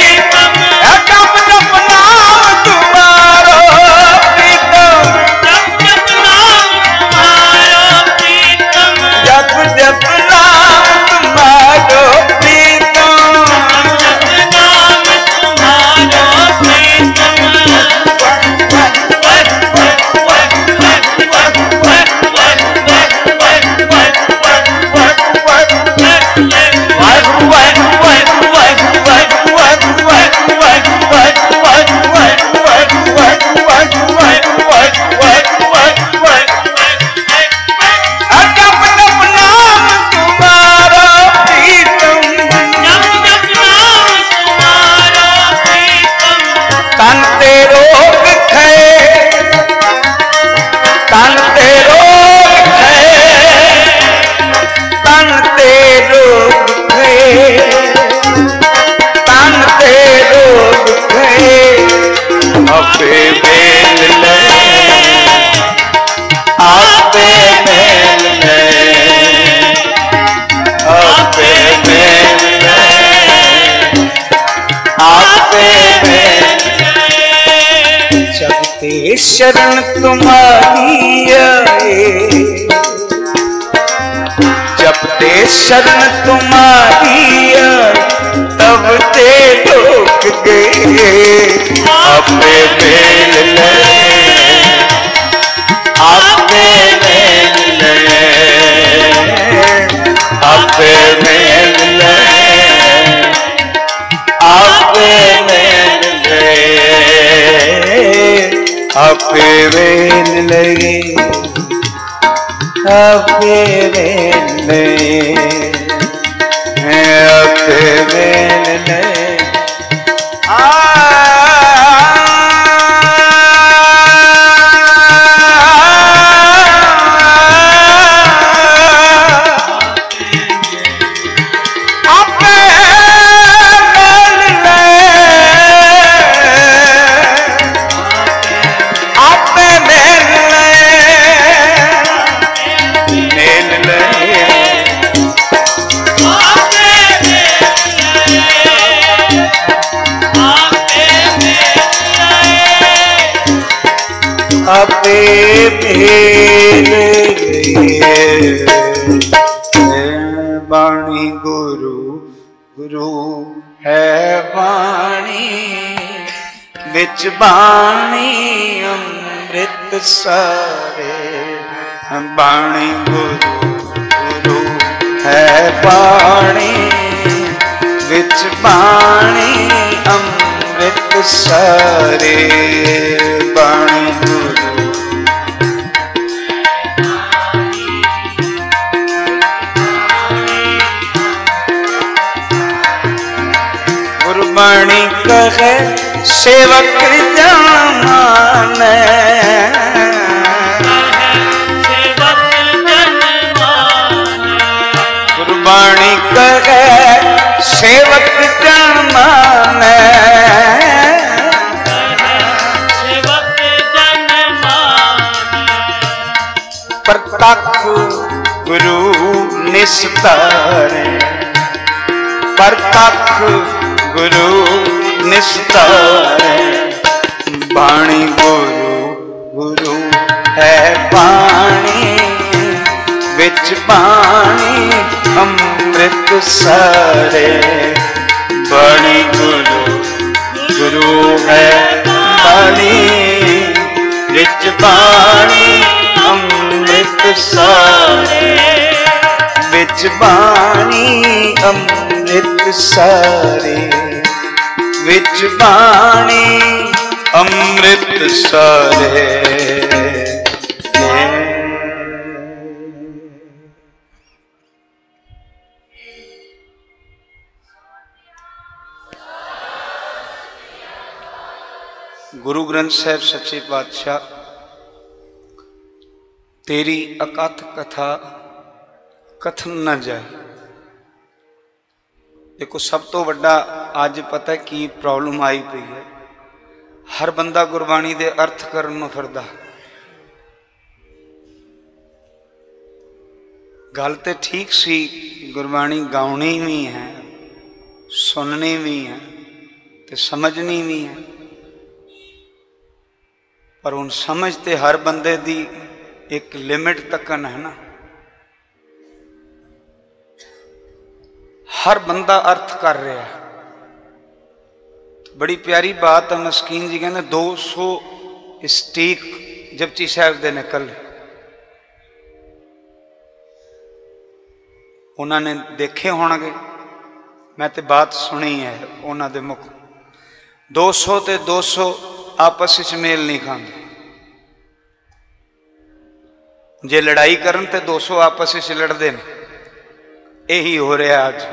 शरण तुम्हारी आए, जब ते शरण तुम्हारी आए तब ते लोक गए। आपे मेल ले, आपे मेल ले, आपे मेल ले, आपे मेल ले, आपे मेल लगे, आपे मेल ले, आपे मेल ले। आपे मेल गए, बाणी गुरु गुरु है बाणी, बिच बाणी अमृत सारे। बाणी गुरु गुरु है बाणी, बिच बाणी अमृत सारे। बाणी गुरु गुरबाणी कहे सेवक जन गुरबाणी कहे सेवक जन माने, प्रत्यक्ष गुरु निस्तारे, प्रत्यक्ष गुरु निस्तारे। बाणी गुरु गुरु है बाणी, बिच बाणी अमृत सारे। बाणी गुरु गुरु है बाणी, बिच बाणी अमृत सारे। बिच बाणी अमृत सारे, बिच बाणी अमृत सारे। गुरु ग्रंथ साहिब सच्चे पातशाह तेरी अकथ कथा कथन न जाए। देखो सब तो वड्डा अज पता की प्रॉब्लम आई पई है, हर बंदा गुरबाणी दे अर्थ करन नूं फिरदा। गल तो ठीक सी, गुरबाणी गाउणी भी है, सुननी भी है, ते समझनी भी है, पर हुण समझ ते हर बंदे दी एक लिमिट तकन है ना। हर बंदा अर्थ कर रहा है। बड़ी प्यारी बात है, मस्कीन जी कहने दो सौ स्टीक जपजी साहिब दे निकल, उन्होंने देखे होणगे, मैं तो बात सुनी है उन्होंने दे मुख। दो सौ ते दो सौ आपस में मेल नहीं खाते। जे लड़ाई करन ते दो सौ आपस में लड़ते हैं, यही हो रहा अज।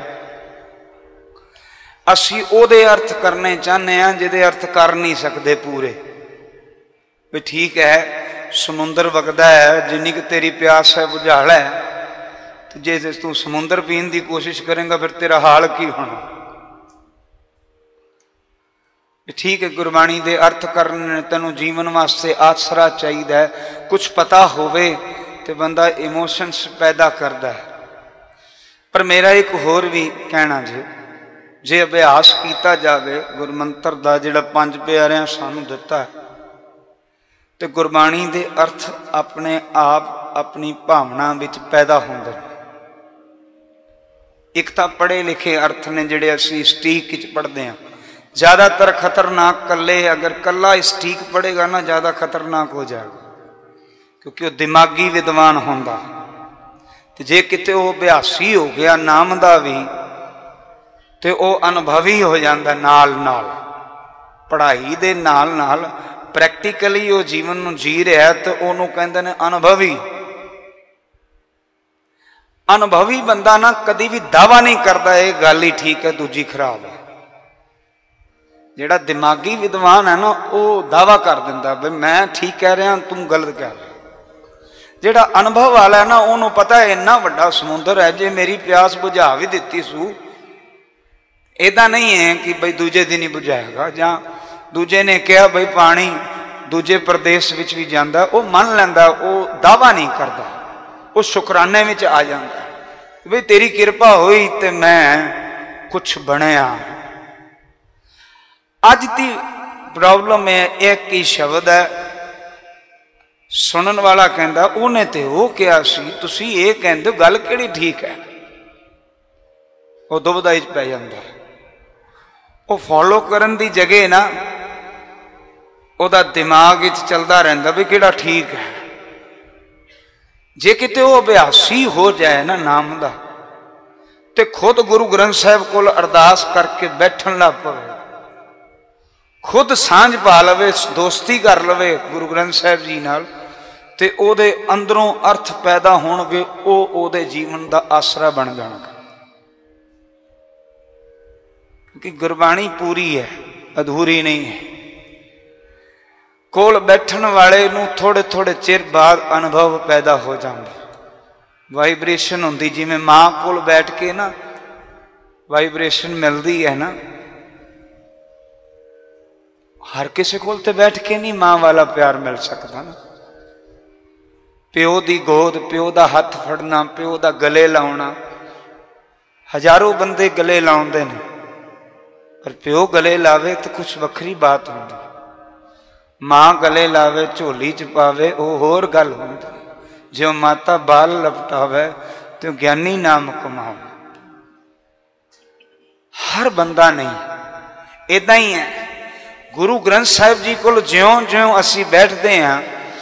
असी ओदे अर्थ करने चाहते हैं जिहदे अर्थ कर नहीं सकते पूरे। भी ठीक है, समुंदर वगदा है, जिन्नी कि तेरी प्यास है बुझा है, तो जे तू समुंदर पीने की कोशिश करेंगा फिर तेरा हाल की होना। ठीक है, गुरबाणी दे अर्थ करने तेनों जीवन वास्ते आसरा चाहिए, कुछ पता होवे तो बंदा इमोशनस पैदा करता है। पर मेरा एक होर भी कहना जे जे अभ्यास किया जाए गुरमंत्र का जिहड़ा पंज प्यारियां सानू दिता है, तो तो गुरबाणी के अर्थ अपने आप अपनी भावना विच पैदा होंदे। एक तो पढ़े लिखे अर्थ ने जिहड़े असीं स्टीक विच पढ़ते हैं, ज़्यादातर खतरनाक कल्ले अगर कल्ला स्टीक पढ़ेगा ना ज़्यादा खतरनाक हो जाएगा, क्योंकि वह दिमागी विद्वान होंदा। तो जे किते वो अभ्यासी हो गया नाम का भी तो वह अनुभवी हो जाता, नाल नाल पढ़ाई दे नाल नाल प्रैक्टिकली वो जीवन नूं जी रहा, तो उन्होंने कहते हैं अनुभवी। अनुभवी बंदा ना कभी भी दावा नहीं करता ये गल ही ठीक है दूजी खराब है। जिहड़ा दिमागी विद्वान है ना वो दावा कर दिंदा भी मैं ठीक कह रहा तू गलत कह रहा। जिहड़ा अनुभव वाला है ना उन्होंने पता है इन्ना वड्डा समुंदर है, जे मेरी प्यास बुझा भी दिती सू, इदा नहीं है कि बई दूजे दिन ही बुझाएगा, जां दूजे ने कहा बई पानी दूजे प्रदेश विच भी जांदा, वो मन लैंदा, वो दावा नहीं करता, वो शुकराने में आ जाता बई तेरी कृपा हुई तो मैं कुछ बनया। अज की प्रॉब्लम है एक ही शब्द है, सुनन वाला कहता उन्हें तो वो कहा सी तुसी ये कहते हो गल किहड़ी ठीक है, वो दुविधा च पै जांदा। वो फॉलो करन दी जगह ना उहदा दिमाग चलता रहता भी किहड़ा ठीक है। जे किते वो अभ्यासी हो जाए ना नाम का, तो खुद गुरु ग्रंथ साहिब कोल अरदास करके बैठन लग पवे, खुद सांझ पा लवे, दोस्ती कर लवे गुरु ग्रंथ साहिब जी नाल, ते ओदे अंदरों अर्थ पैदा होणगे, वो ओदे जीवन का आसरा बन जाणगा। क्योंकि गुरबाणी पूरी है, अधूरी नहीं है। कोल बैठन वाले नूं थोड़े थोड़े चिर बाद अनुभव पैदा हो जाता, वाइब्रेशन होंदी, जिवें माँ कोल बैठ के ना वाइब्रेशन मिलती है ना, हर किसी कोल ते बैठ के नहीं माँ वाला प्यार मिल सकता ना। प्यो दी गोद, प्यो दा हथ फड़ना, प्यो दा गले लाउणा, हजारों बंदे गले लाउंदे ने, पर प्यो गले लावे तो कुछ वखरी बात होंदी, माँ गले लावे झोली च पावे वो होर गल होंदी, जो माता बाल लपटावे तो ज्ञानी नाम कमावे। हर बंदा नहीं इदा ही है। गुरु ग्रंथ साहिब जी को ज्यों ज्यों असी बैठते हैं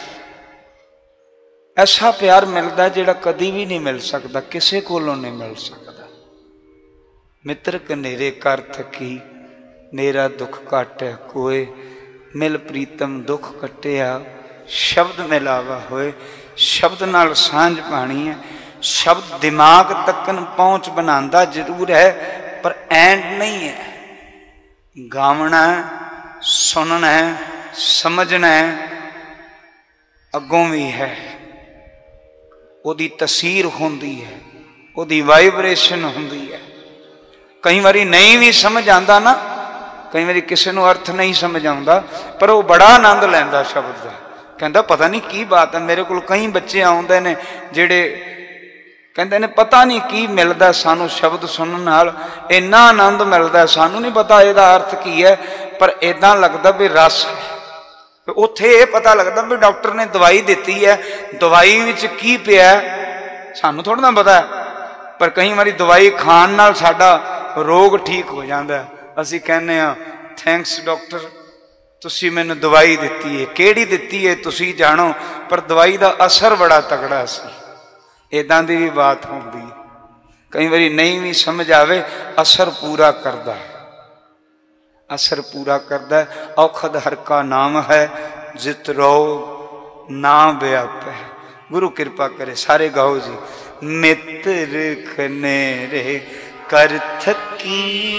ऐसा प्यार मिलता जिहड़ा कदी भी नहीं मिल सकता, किसी कोलों नहीं मिल सकता। मित्र कनेरे कर थकी नेरा दुख काटे कोय, मिल प्रीतम दुख कटिया शब्द मिलावा होए। शब्द नाल सांझ पानी है, शब्द दिमाग तकन पहुंच बनाता जरूर है पर एंड नहीं है। गावना है, सुनना है, समझना है, अगों भी है, ओदी तसीर होंदी है, ओदी वाइब्रेशन होंदी है। कई बारी नहीं भी समझ आता ना, कई बार किसी को अर्थ नहीं समझ आता, पर वो बड़ा आनंद लैंदा शब्द का, कहता पता नहीं की बात है। मेरे को कई बच्चे आउंदे ने जिहड़े कहते ने पता नहीं की मिलता सानू शब्द सुनने नाल, इन्ना आनंद मिलता, सानू नहीं पता इसका अर्थ की है, पर इदा लगता भी रस है। उत्थे ये पता लगता भी डॉक्टर ने दवाई दी है, दवाई विच की पिया सानू थोड़ा ना पता है, पर कई बार दवाई खाण नाल साडा रोग ठीक हो जाता है। असी कहने थैंक्स डॉक्टर, तुसी मैनू दवाई दी है, किहड़ी दी है तुसी जानो, पर दवाई का असर बड़ा तगड़ा सी। इदां दी भी बात होंदी, कई बार नहीं भी समझ आवे, असर पूरा करता है, असर पूरा करता है। औखद हर का नाम है जित रो ना व्याप है। गुरु कृपा करे, सारे गाओ जी। मित्र खनेरे कर थकी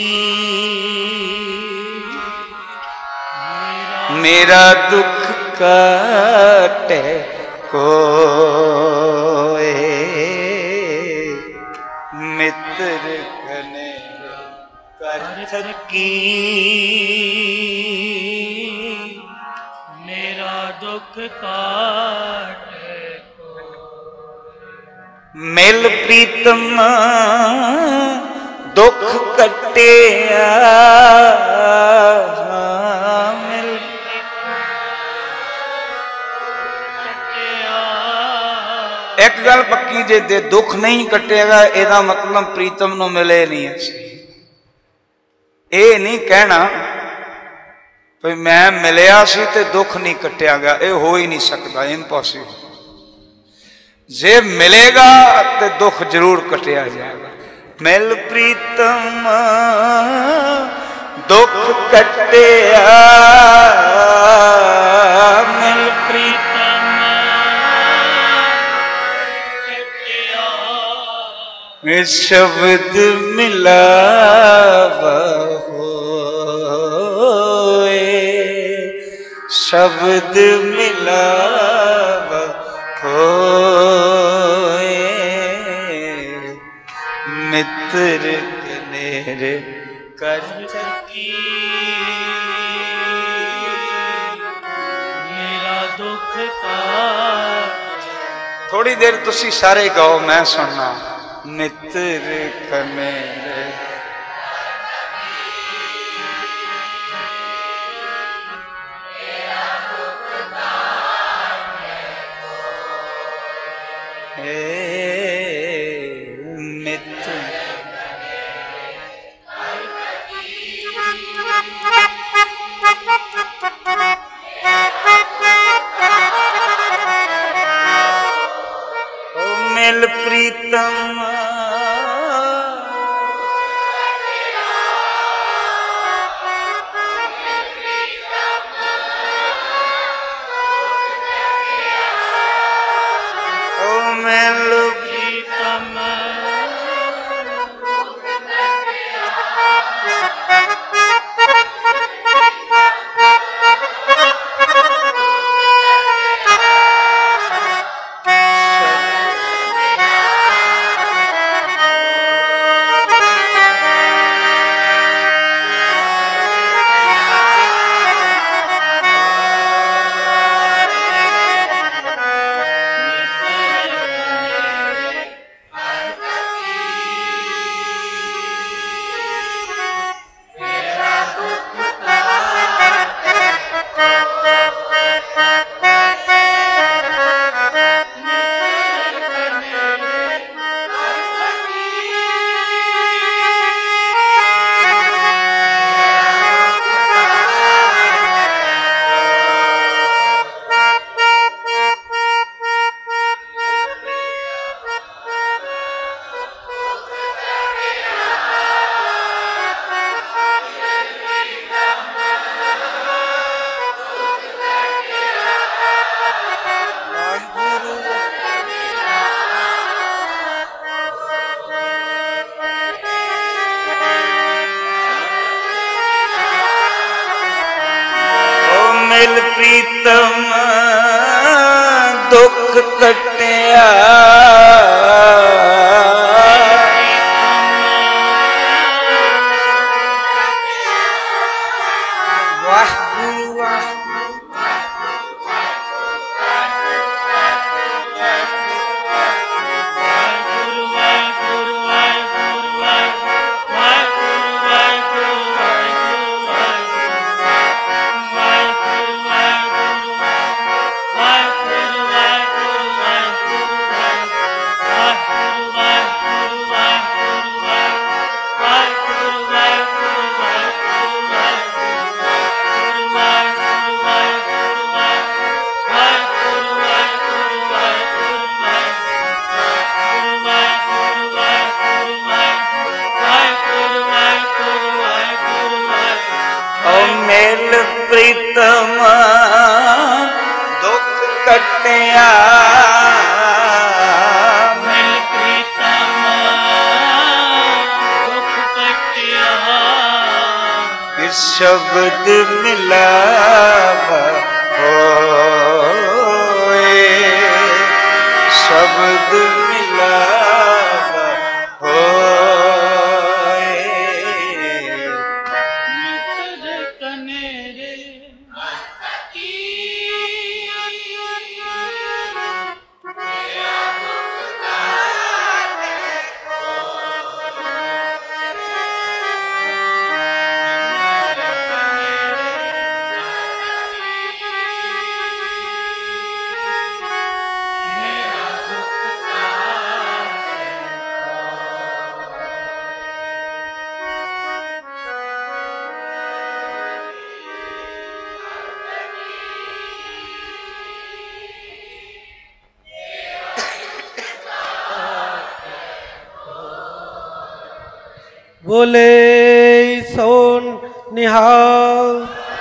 मेरा दुख काटे कोय, मित्र खनेरे कर थकी मेरा दुख काटे मिल प्रीतम दुख कटिया, मिल गल पक्की जे दे दुख नहीं कटेगा एदा मतलब प्रीतम नूं मिले नहीं असी ये नहीं कहना भाई मैं मिलिया सी ते दुख नहीं कटिया गया, ये हो ही नहीं सकता, इम्पॉसिबल। जे मिलेगा तो दुख जरूर कटिया जाएगा। मिल प्रीतम दुख कटिया, मिल प्रीतम कटिया, इस शब्द मिला शब्द मिला होए, मित्र कनेरे कर की मेरा दुख का। थोड़ी देर तुसी सारे गाओ, मैं सुनना। मित्र कनेरे मिल प्रीतम ओ मिल प्रीतम मिल प्रीतम दुख कटिया, वाह वाह मिल प्रीतम दुख कटिया, मिल प्रीतम दुख कटिया, इस शब्द मिला होए, शब्द मिला बोले सोन निहाल।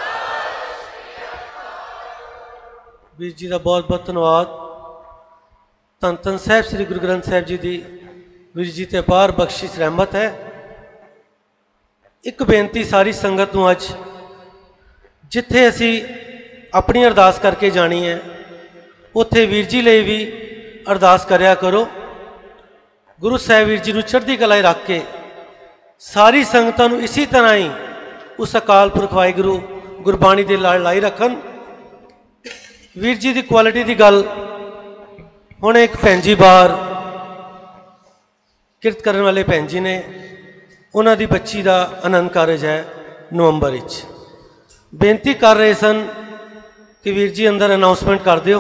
ਵੀਰ जी का बहुत बहुत धन्यवाद। धन धन साहब श्री गुरु ग्रंथ साहब जी की ਵੀਰ जी ते अपार बख्शिश रहमत है। एक बेनती सारी संगत नूं अज जिथे असी अपनी अरदास करके जानी है उत्थे वीर जी लिए भी अरदास करया करो। गुरु साहब वीर जी नूं चढ़दी कला रख के सारी संगतां नूं इसी तरह ही उस अकाल पुरख वाहिगुरू गुरबाणी दे लाड़ लाई रखन। वीर जी की क्वालिटी की गल हुण एक भैन जी बाहर किरत करने वाले भैन जी ने उन्हों की बच्ची का आनंद कारज है नवंबर विच। बेनती कर रहे सन कि वीर जी अंदर अनाउंसमेंट कर दिओ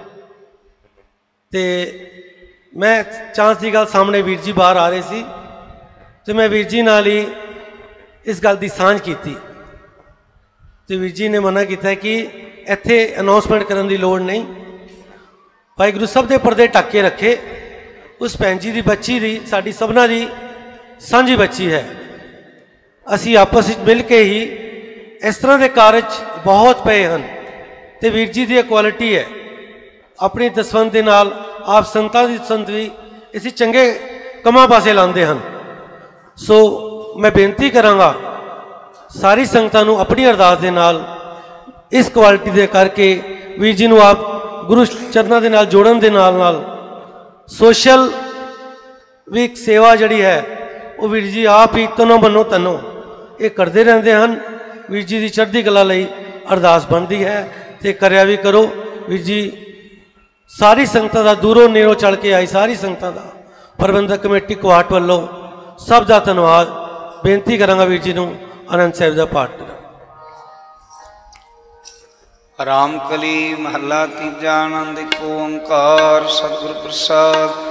ते मैं चांस की गल सामने वीर जी बाहर आ रहे सी तो मैं वीर जी नाल ही इस गल की सांझ की तो वीर जी ने मना किया कि इत्थे अनाउंसमेंट करने की लोड़ नहीं। वाहिगुरू सब दे पर्दे ढक के रखे। उस भैन जी की बच्ची की साड़ी सबना की सांझी बच्ची है। असी आपस में मिल के ही इस तरह के कारज बहुत पे हैं तो वीर जी की क्वालिटी है अपनी दसवंत के नाल आप संतां दी संत भी इसी चंगे कमां पासे लाते हैं। सो मैं बेनती करांगा सारी संगतां नूं अपनी अरदास दे नाल इस क्वालिटी दे करके वीर जी नूं आप गुरु चरणों के नाल जोड़न दे नाल नाल सोशल भी सेवा जिहड़ी है वो वीर जी आप ही तनो मनो तनो ये करते रहते हैं। वीर जी की चढ़ती कला लई अरदास बनती है तो करया भी करो। वीर जी सारी संगतां दा दूरों नेरों चल के आई सारी संगतां दा प्रबंधक कमेटी कुआट वालों सब का धन्यवाद। बेनती करांगा वीर जी नूं आनंद साहिब का पाठ करो। रामकली महला तीजा आनंद एक ओंकार सतगुर प्रसाद।